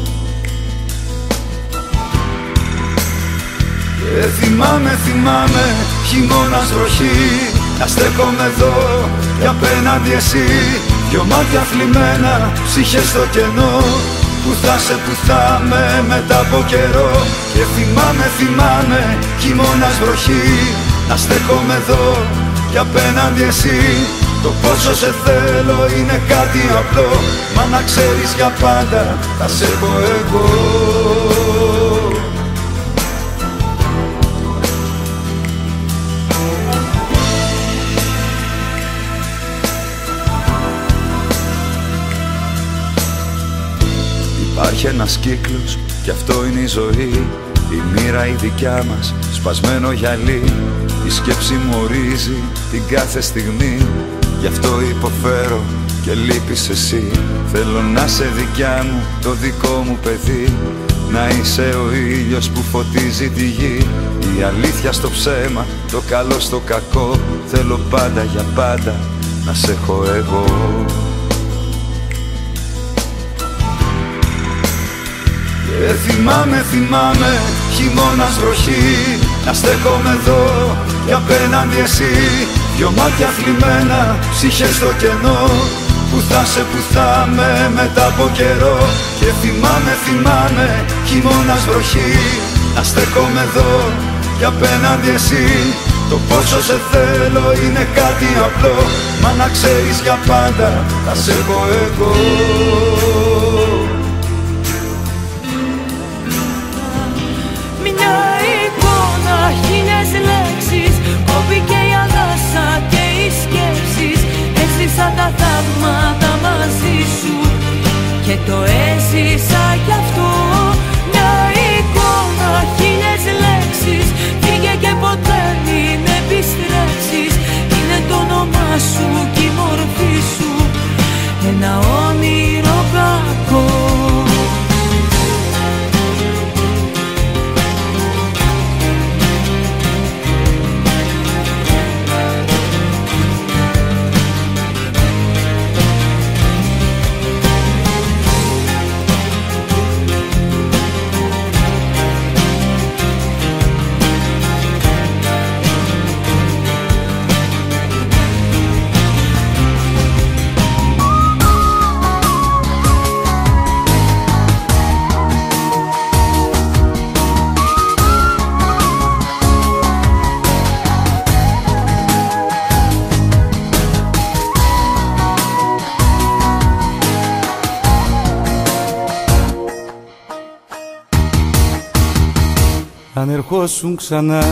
S12: Θυμάμαι χειμώνας βροχή, να στέκομαι εδώ και απέναντι εσύ. Δυο μάτια θλιμμένα, ψυχές στο κενό, που θα σε που θα με μετά από καιρό. Και θυμάμαι χειμώνας βροχή, να στέκομαι εδώ και απέναντι εσύ. Το πόσο σε θέλω είναι κάτι απλό, μα να ξέρεις για πάντα θα σε έχω εγώ. Υπάρχει ένας κύκλος κι αυτό είναι η ζωή, η μοίρα η δικιά μας, σπασμένο γυαλί. Η σκέψη μου ορίζει την κάθε στιγμή, γι' αυτό υποφέρω και λείπεις εσύ. Θέλω να είσαι δικιά μου, το δικό μου παιδί, να είσαι ο ήλιος που φωτίζει τη γη. Η αλήθεια στο ψέμα, το καλό στο κακό, θέλω πάντα για πάντα να σε έχω εγώ. Θυμάμαι χειμώνας βροχή, να στέκομαι εδώ και απέναντι εσύ. Δυο μάτια θλιμμένα, ψυχές στο κενό, που θα σε που θα με μετά από καιρό. Και θυμάμαι χειμώνας βροχή, να στέκομαι εδώ και απέναντι εσύ. Το πόσο σε θέλω είναι κάτι απλό, μα να ξέρεις για πάντα θα σε έχω εγώ.
S8: Χίλιες λέξεις, κόπηκε η ανάσα και οι σκέψεις. Έζησα τα θαύματα μαζί σου και το έζησα κι αυτό. Μια εικόνα, χίλιες λέξεις, φύγε και ποτέ μην επιστρέψεις. Είναι το όνομά σου και η μορφή σου, ένα όνειρο κακό.
S13: Αν ερχόσουν ξανά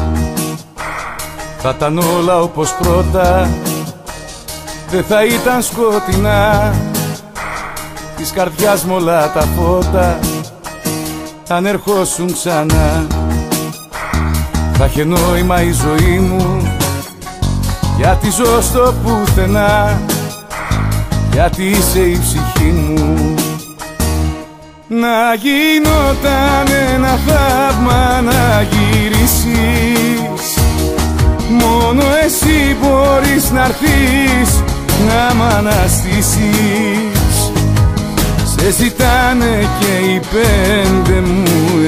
S13: θα ήταν όλα όπως πρώτα, δεν θα ήταν σκοτεινά της καρδιάς μου όλα τα φώτα. Αν ερχόσουν ξανά θα είχε νόημα η ζωή μου, γιατί ζω στο πουθενά, γιατί είσαι η ψυχή μου. Να γινόταν ένα θαύμα να γυρίσεις, μόνο εσύ μπορείς να'ρθείς να μ' αναστήσεις. Σε ζητάνε και οι 5 μου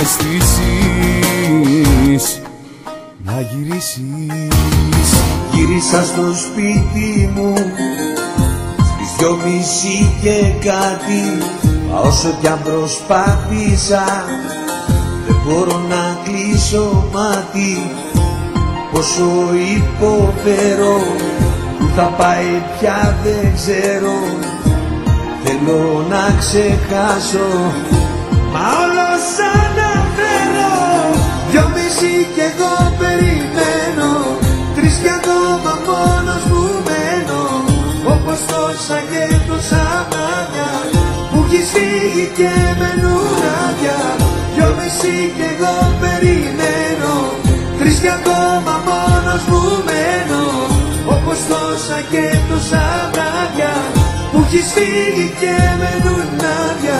S13: αισθήσεις, να γυρίσεις.
S14: Γύρισα στο σπίτι μου στις 2:30 και κάτι. Μα όσο κι αν προσπάθησα δεν μπορώ να κλείσω μάτι. Πόσο υποφέρω, που θα πάει πια δεν ξέρω. Θέλω να ξεχάσω, μα όλο σαν να φέρω. 2:30 κι εγώ περιμένω, 3 κι ακόμα μόνος μου μένω. Όπως τόσα και τόσα μάτια που έχεις φύγει και μένουν άδεια. 2:30 κι εγώ περιμένω, 3 κι ακόμα μόνος μου μένω. Όπως τόσα και τόσα βράδια που έχεις φύγει και μένουν άδεια.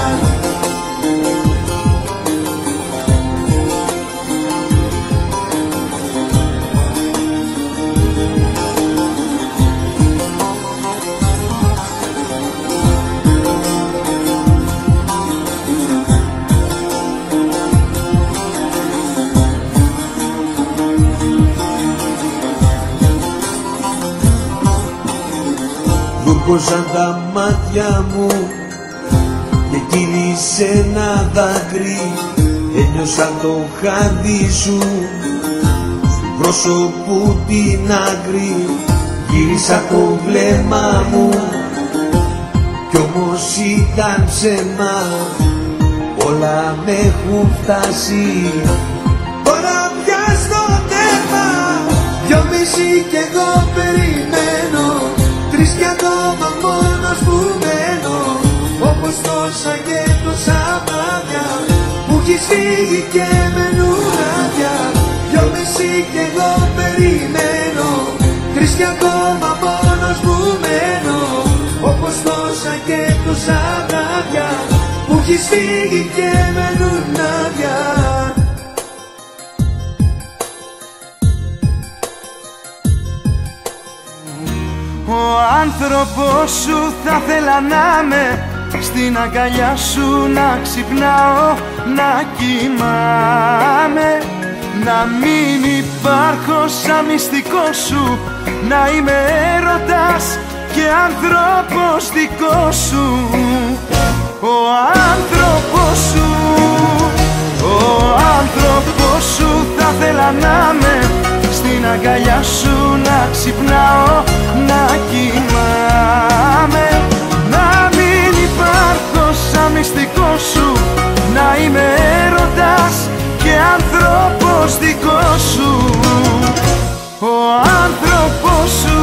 S15: Δούργωσαν τα μάτια μου και κύλησε ένα δάκρυ. Ένιωσα το χάδι σου στο πρόσωπο την άκρη. Γύρισα το βλέμμα μου κι όμως ήταν ψέμα. Όλα με έχουν φτάσει τώρα πια στο τέρμα. 2,5 κι εγώ περιμένω, 3 κι ακόμα μόνος που μένω. Όπως τόσα και τόσα μάτια που έχεις φύγει και μένουν άδεια. 2,5 κι εγώ περιμένω, 3 κι ακόμα μόνος που μένω. Όπως τόσα και τόσα μάτια που έχεις φύγει και μένουν άδεια.
S3: Ο άνθρωπος σου θα θέλα να με, στην αγκαλιά σου να ξυπνάω, να κοιμάμαι. Να μην υπάρχω σαν μυστικό σου, να είμαι έρωτας και άνθρωπος δικό σου. Ο άνθρωπος σου, ο άνθρωπος σου θα θέλα να με, στην αγκαλιά σου να ξυπνάω, να κοιμάμαι. Να μην υπάρχω σαν μυστικό σου, να είμαι έρωτας και άνθρωπος δικό σου. Ο άνθρωπος σου.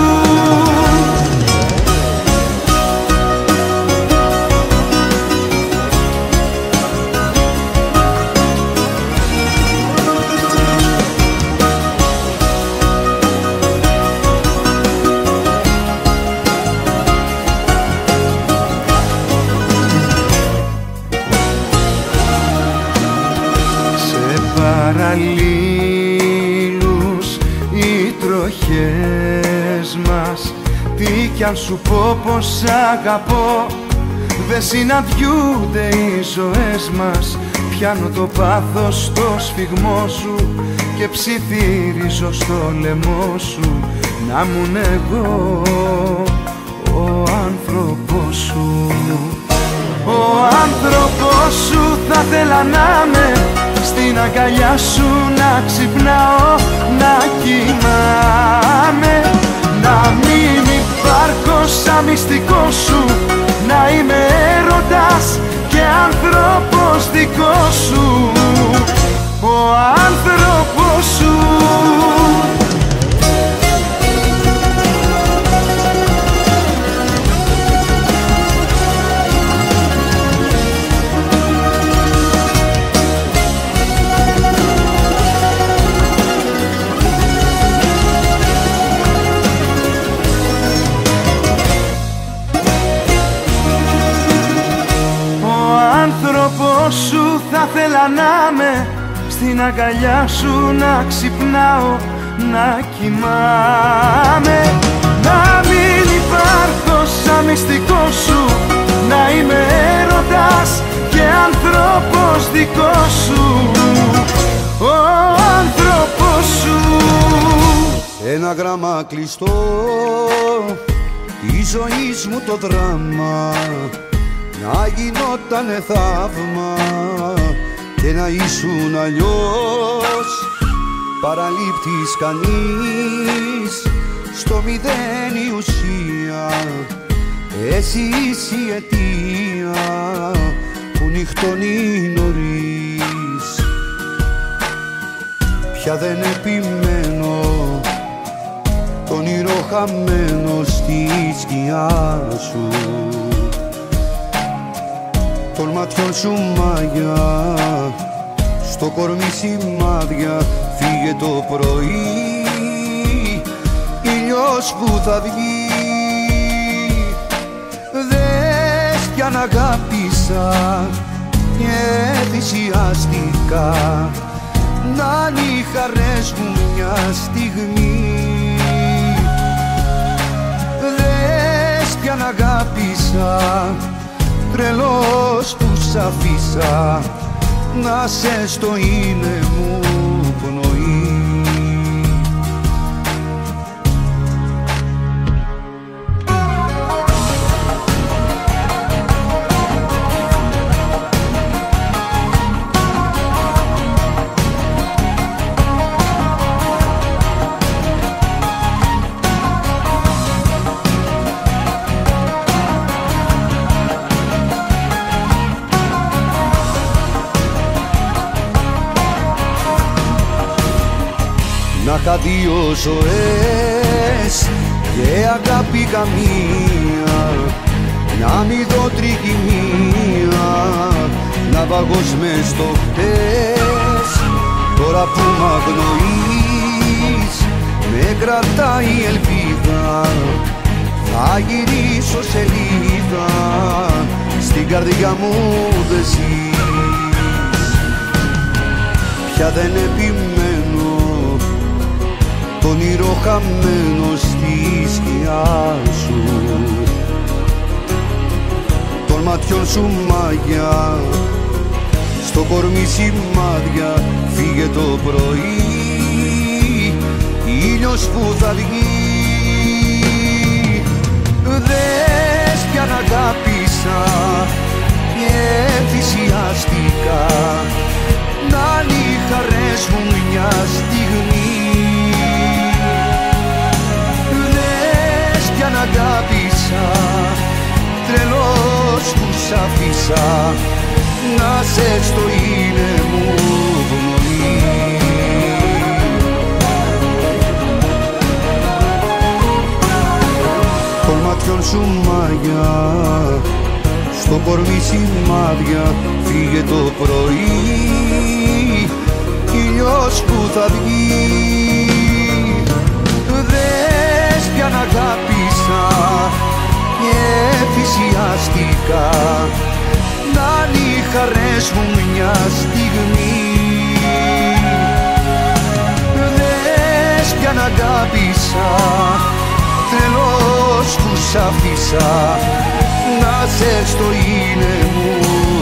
S3: Παραλλήλους οι τροχές μας, τι κι αν σου πω πως αγαπώ, δεν συναντιούνται οι ζωές μας. Πιάνω το πάθος στο σφιγμό σου και ψιθυρίζω στο λαιμό σου. Να μουν εγώ ο άνθρωπος σου. Ο άνθρωπος σου θα θέλα να με, στην αγκαλιά σου να ξυπνάω, να κοιμάμαι. Να μην υπάρχω σαν μυστικό σου, να είμαι έρωτας και άνθρωπος δικό σου. Ο άνθρωπος σου. Σου θα θέλα να με, στην αγκαλιά σου να ξυπνάω, να κοιμάμαι. Να μην υπάρχω σαν μυστικό σου, να είμαι έρωτας και άνθρωπος δικό σου. Ο άνθρωπος σου.
S16: Ένα γράμμα κλειστό της ζωής μου το δράμα, να γινότανε θαύμα και να ήσουν αλλιώς. Παραλείπτης κανείς, στο μηδέν η ουσία. Εσύ είσαι η αιτία που νυχτώνει νωρίς. Πια δεν επιμένω, το όνειρο χαμένο στη σκιά σου. Των ματιών σου μάγια, στο κορμί σημάδια. Φύγε το πρωί, ήλιος που θα βγει. πιαν αγάπησα και θυσιάστηκα να είναι οι χαρές μου μια στιγμή. Δες πιαν αγάπησα, τρελός που σ' αφήσα να σε στο είναι μου πνοή. Να είχα δύο ζωές και αγάπη καμία, μια μηδότρικη μία, να βαγός μες στο χτες. Τώρα που μ' αγνοείς με κρατάει η ελπίδα, θα γυρίσω σελίδα, στην καρδιά μου δεν ζεις. Πια δεν επιμένω, το όνειρο χαμένο στη σκιά σου, των ματιών σου μάγια, στο κορμί σημάδια. Φύγε το πρωί, ήλιος που θα βγει. Δες πιαν αγάπησα και θυσιάστηκα να είναι οι χαρές μου μια στιγμή. Πιαν αγάπησα, τρελός που σ' αφήσα να σε στο είναι μου πνοή. Των ματιών σου μάγια, στο κορμί σημάδια. Φύγε το πρωί, ήλιος που θα βγει. Δες πιαν αγάπησα και θυσιάστηκα να είναι οι χαρές μου μια στιγμή. Δες πιαν αγάπησα, τρελός που σ' αφήσα να σε στο είναι μου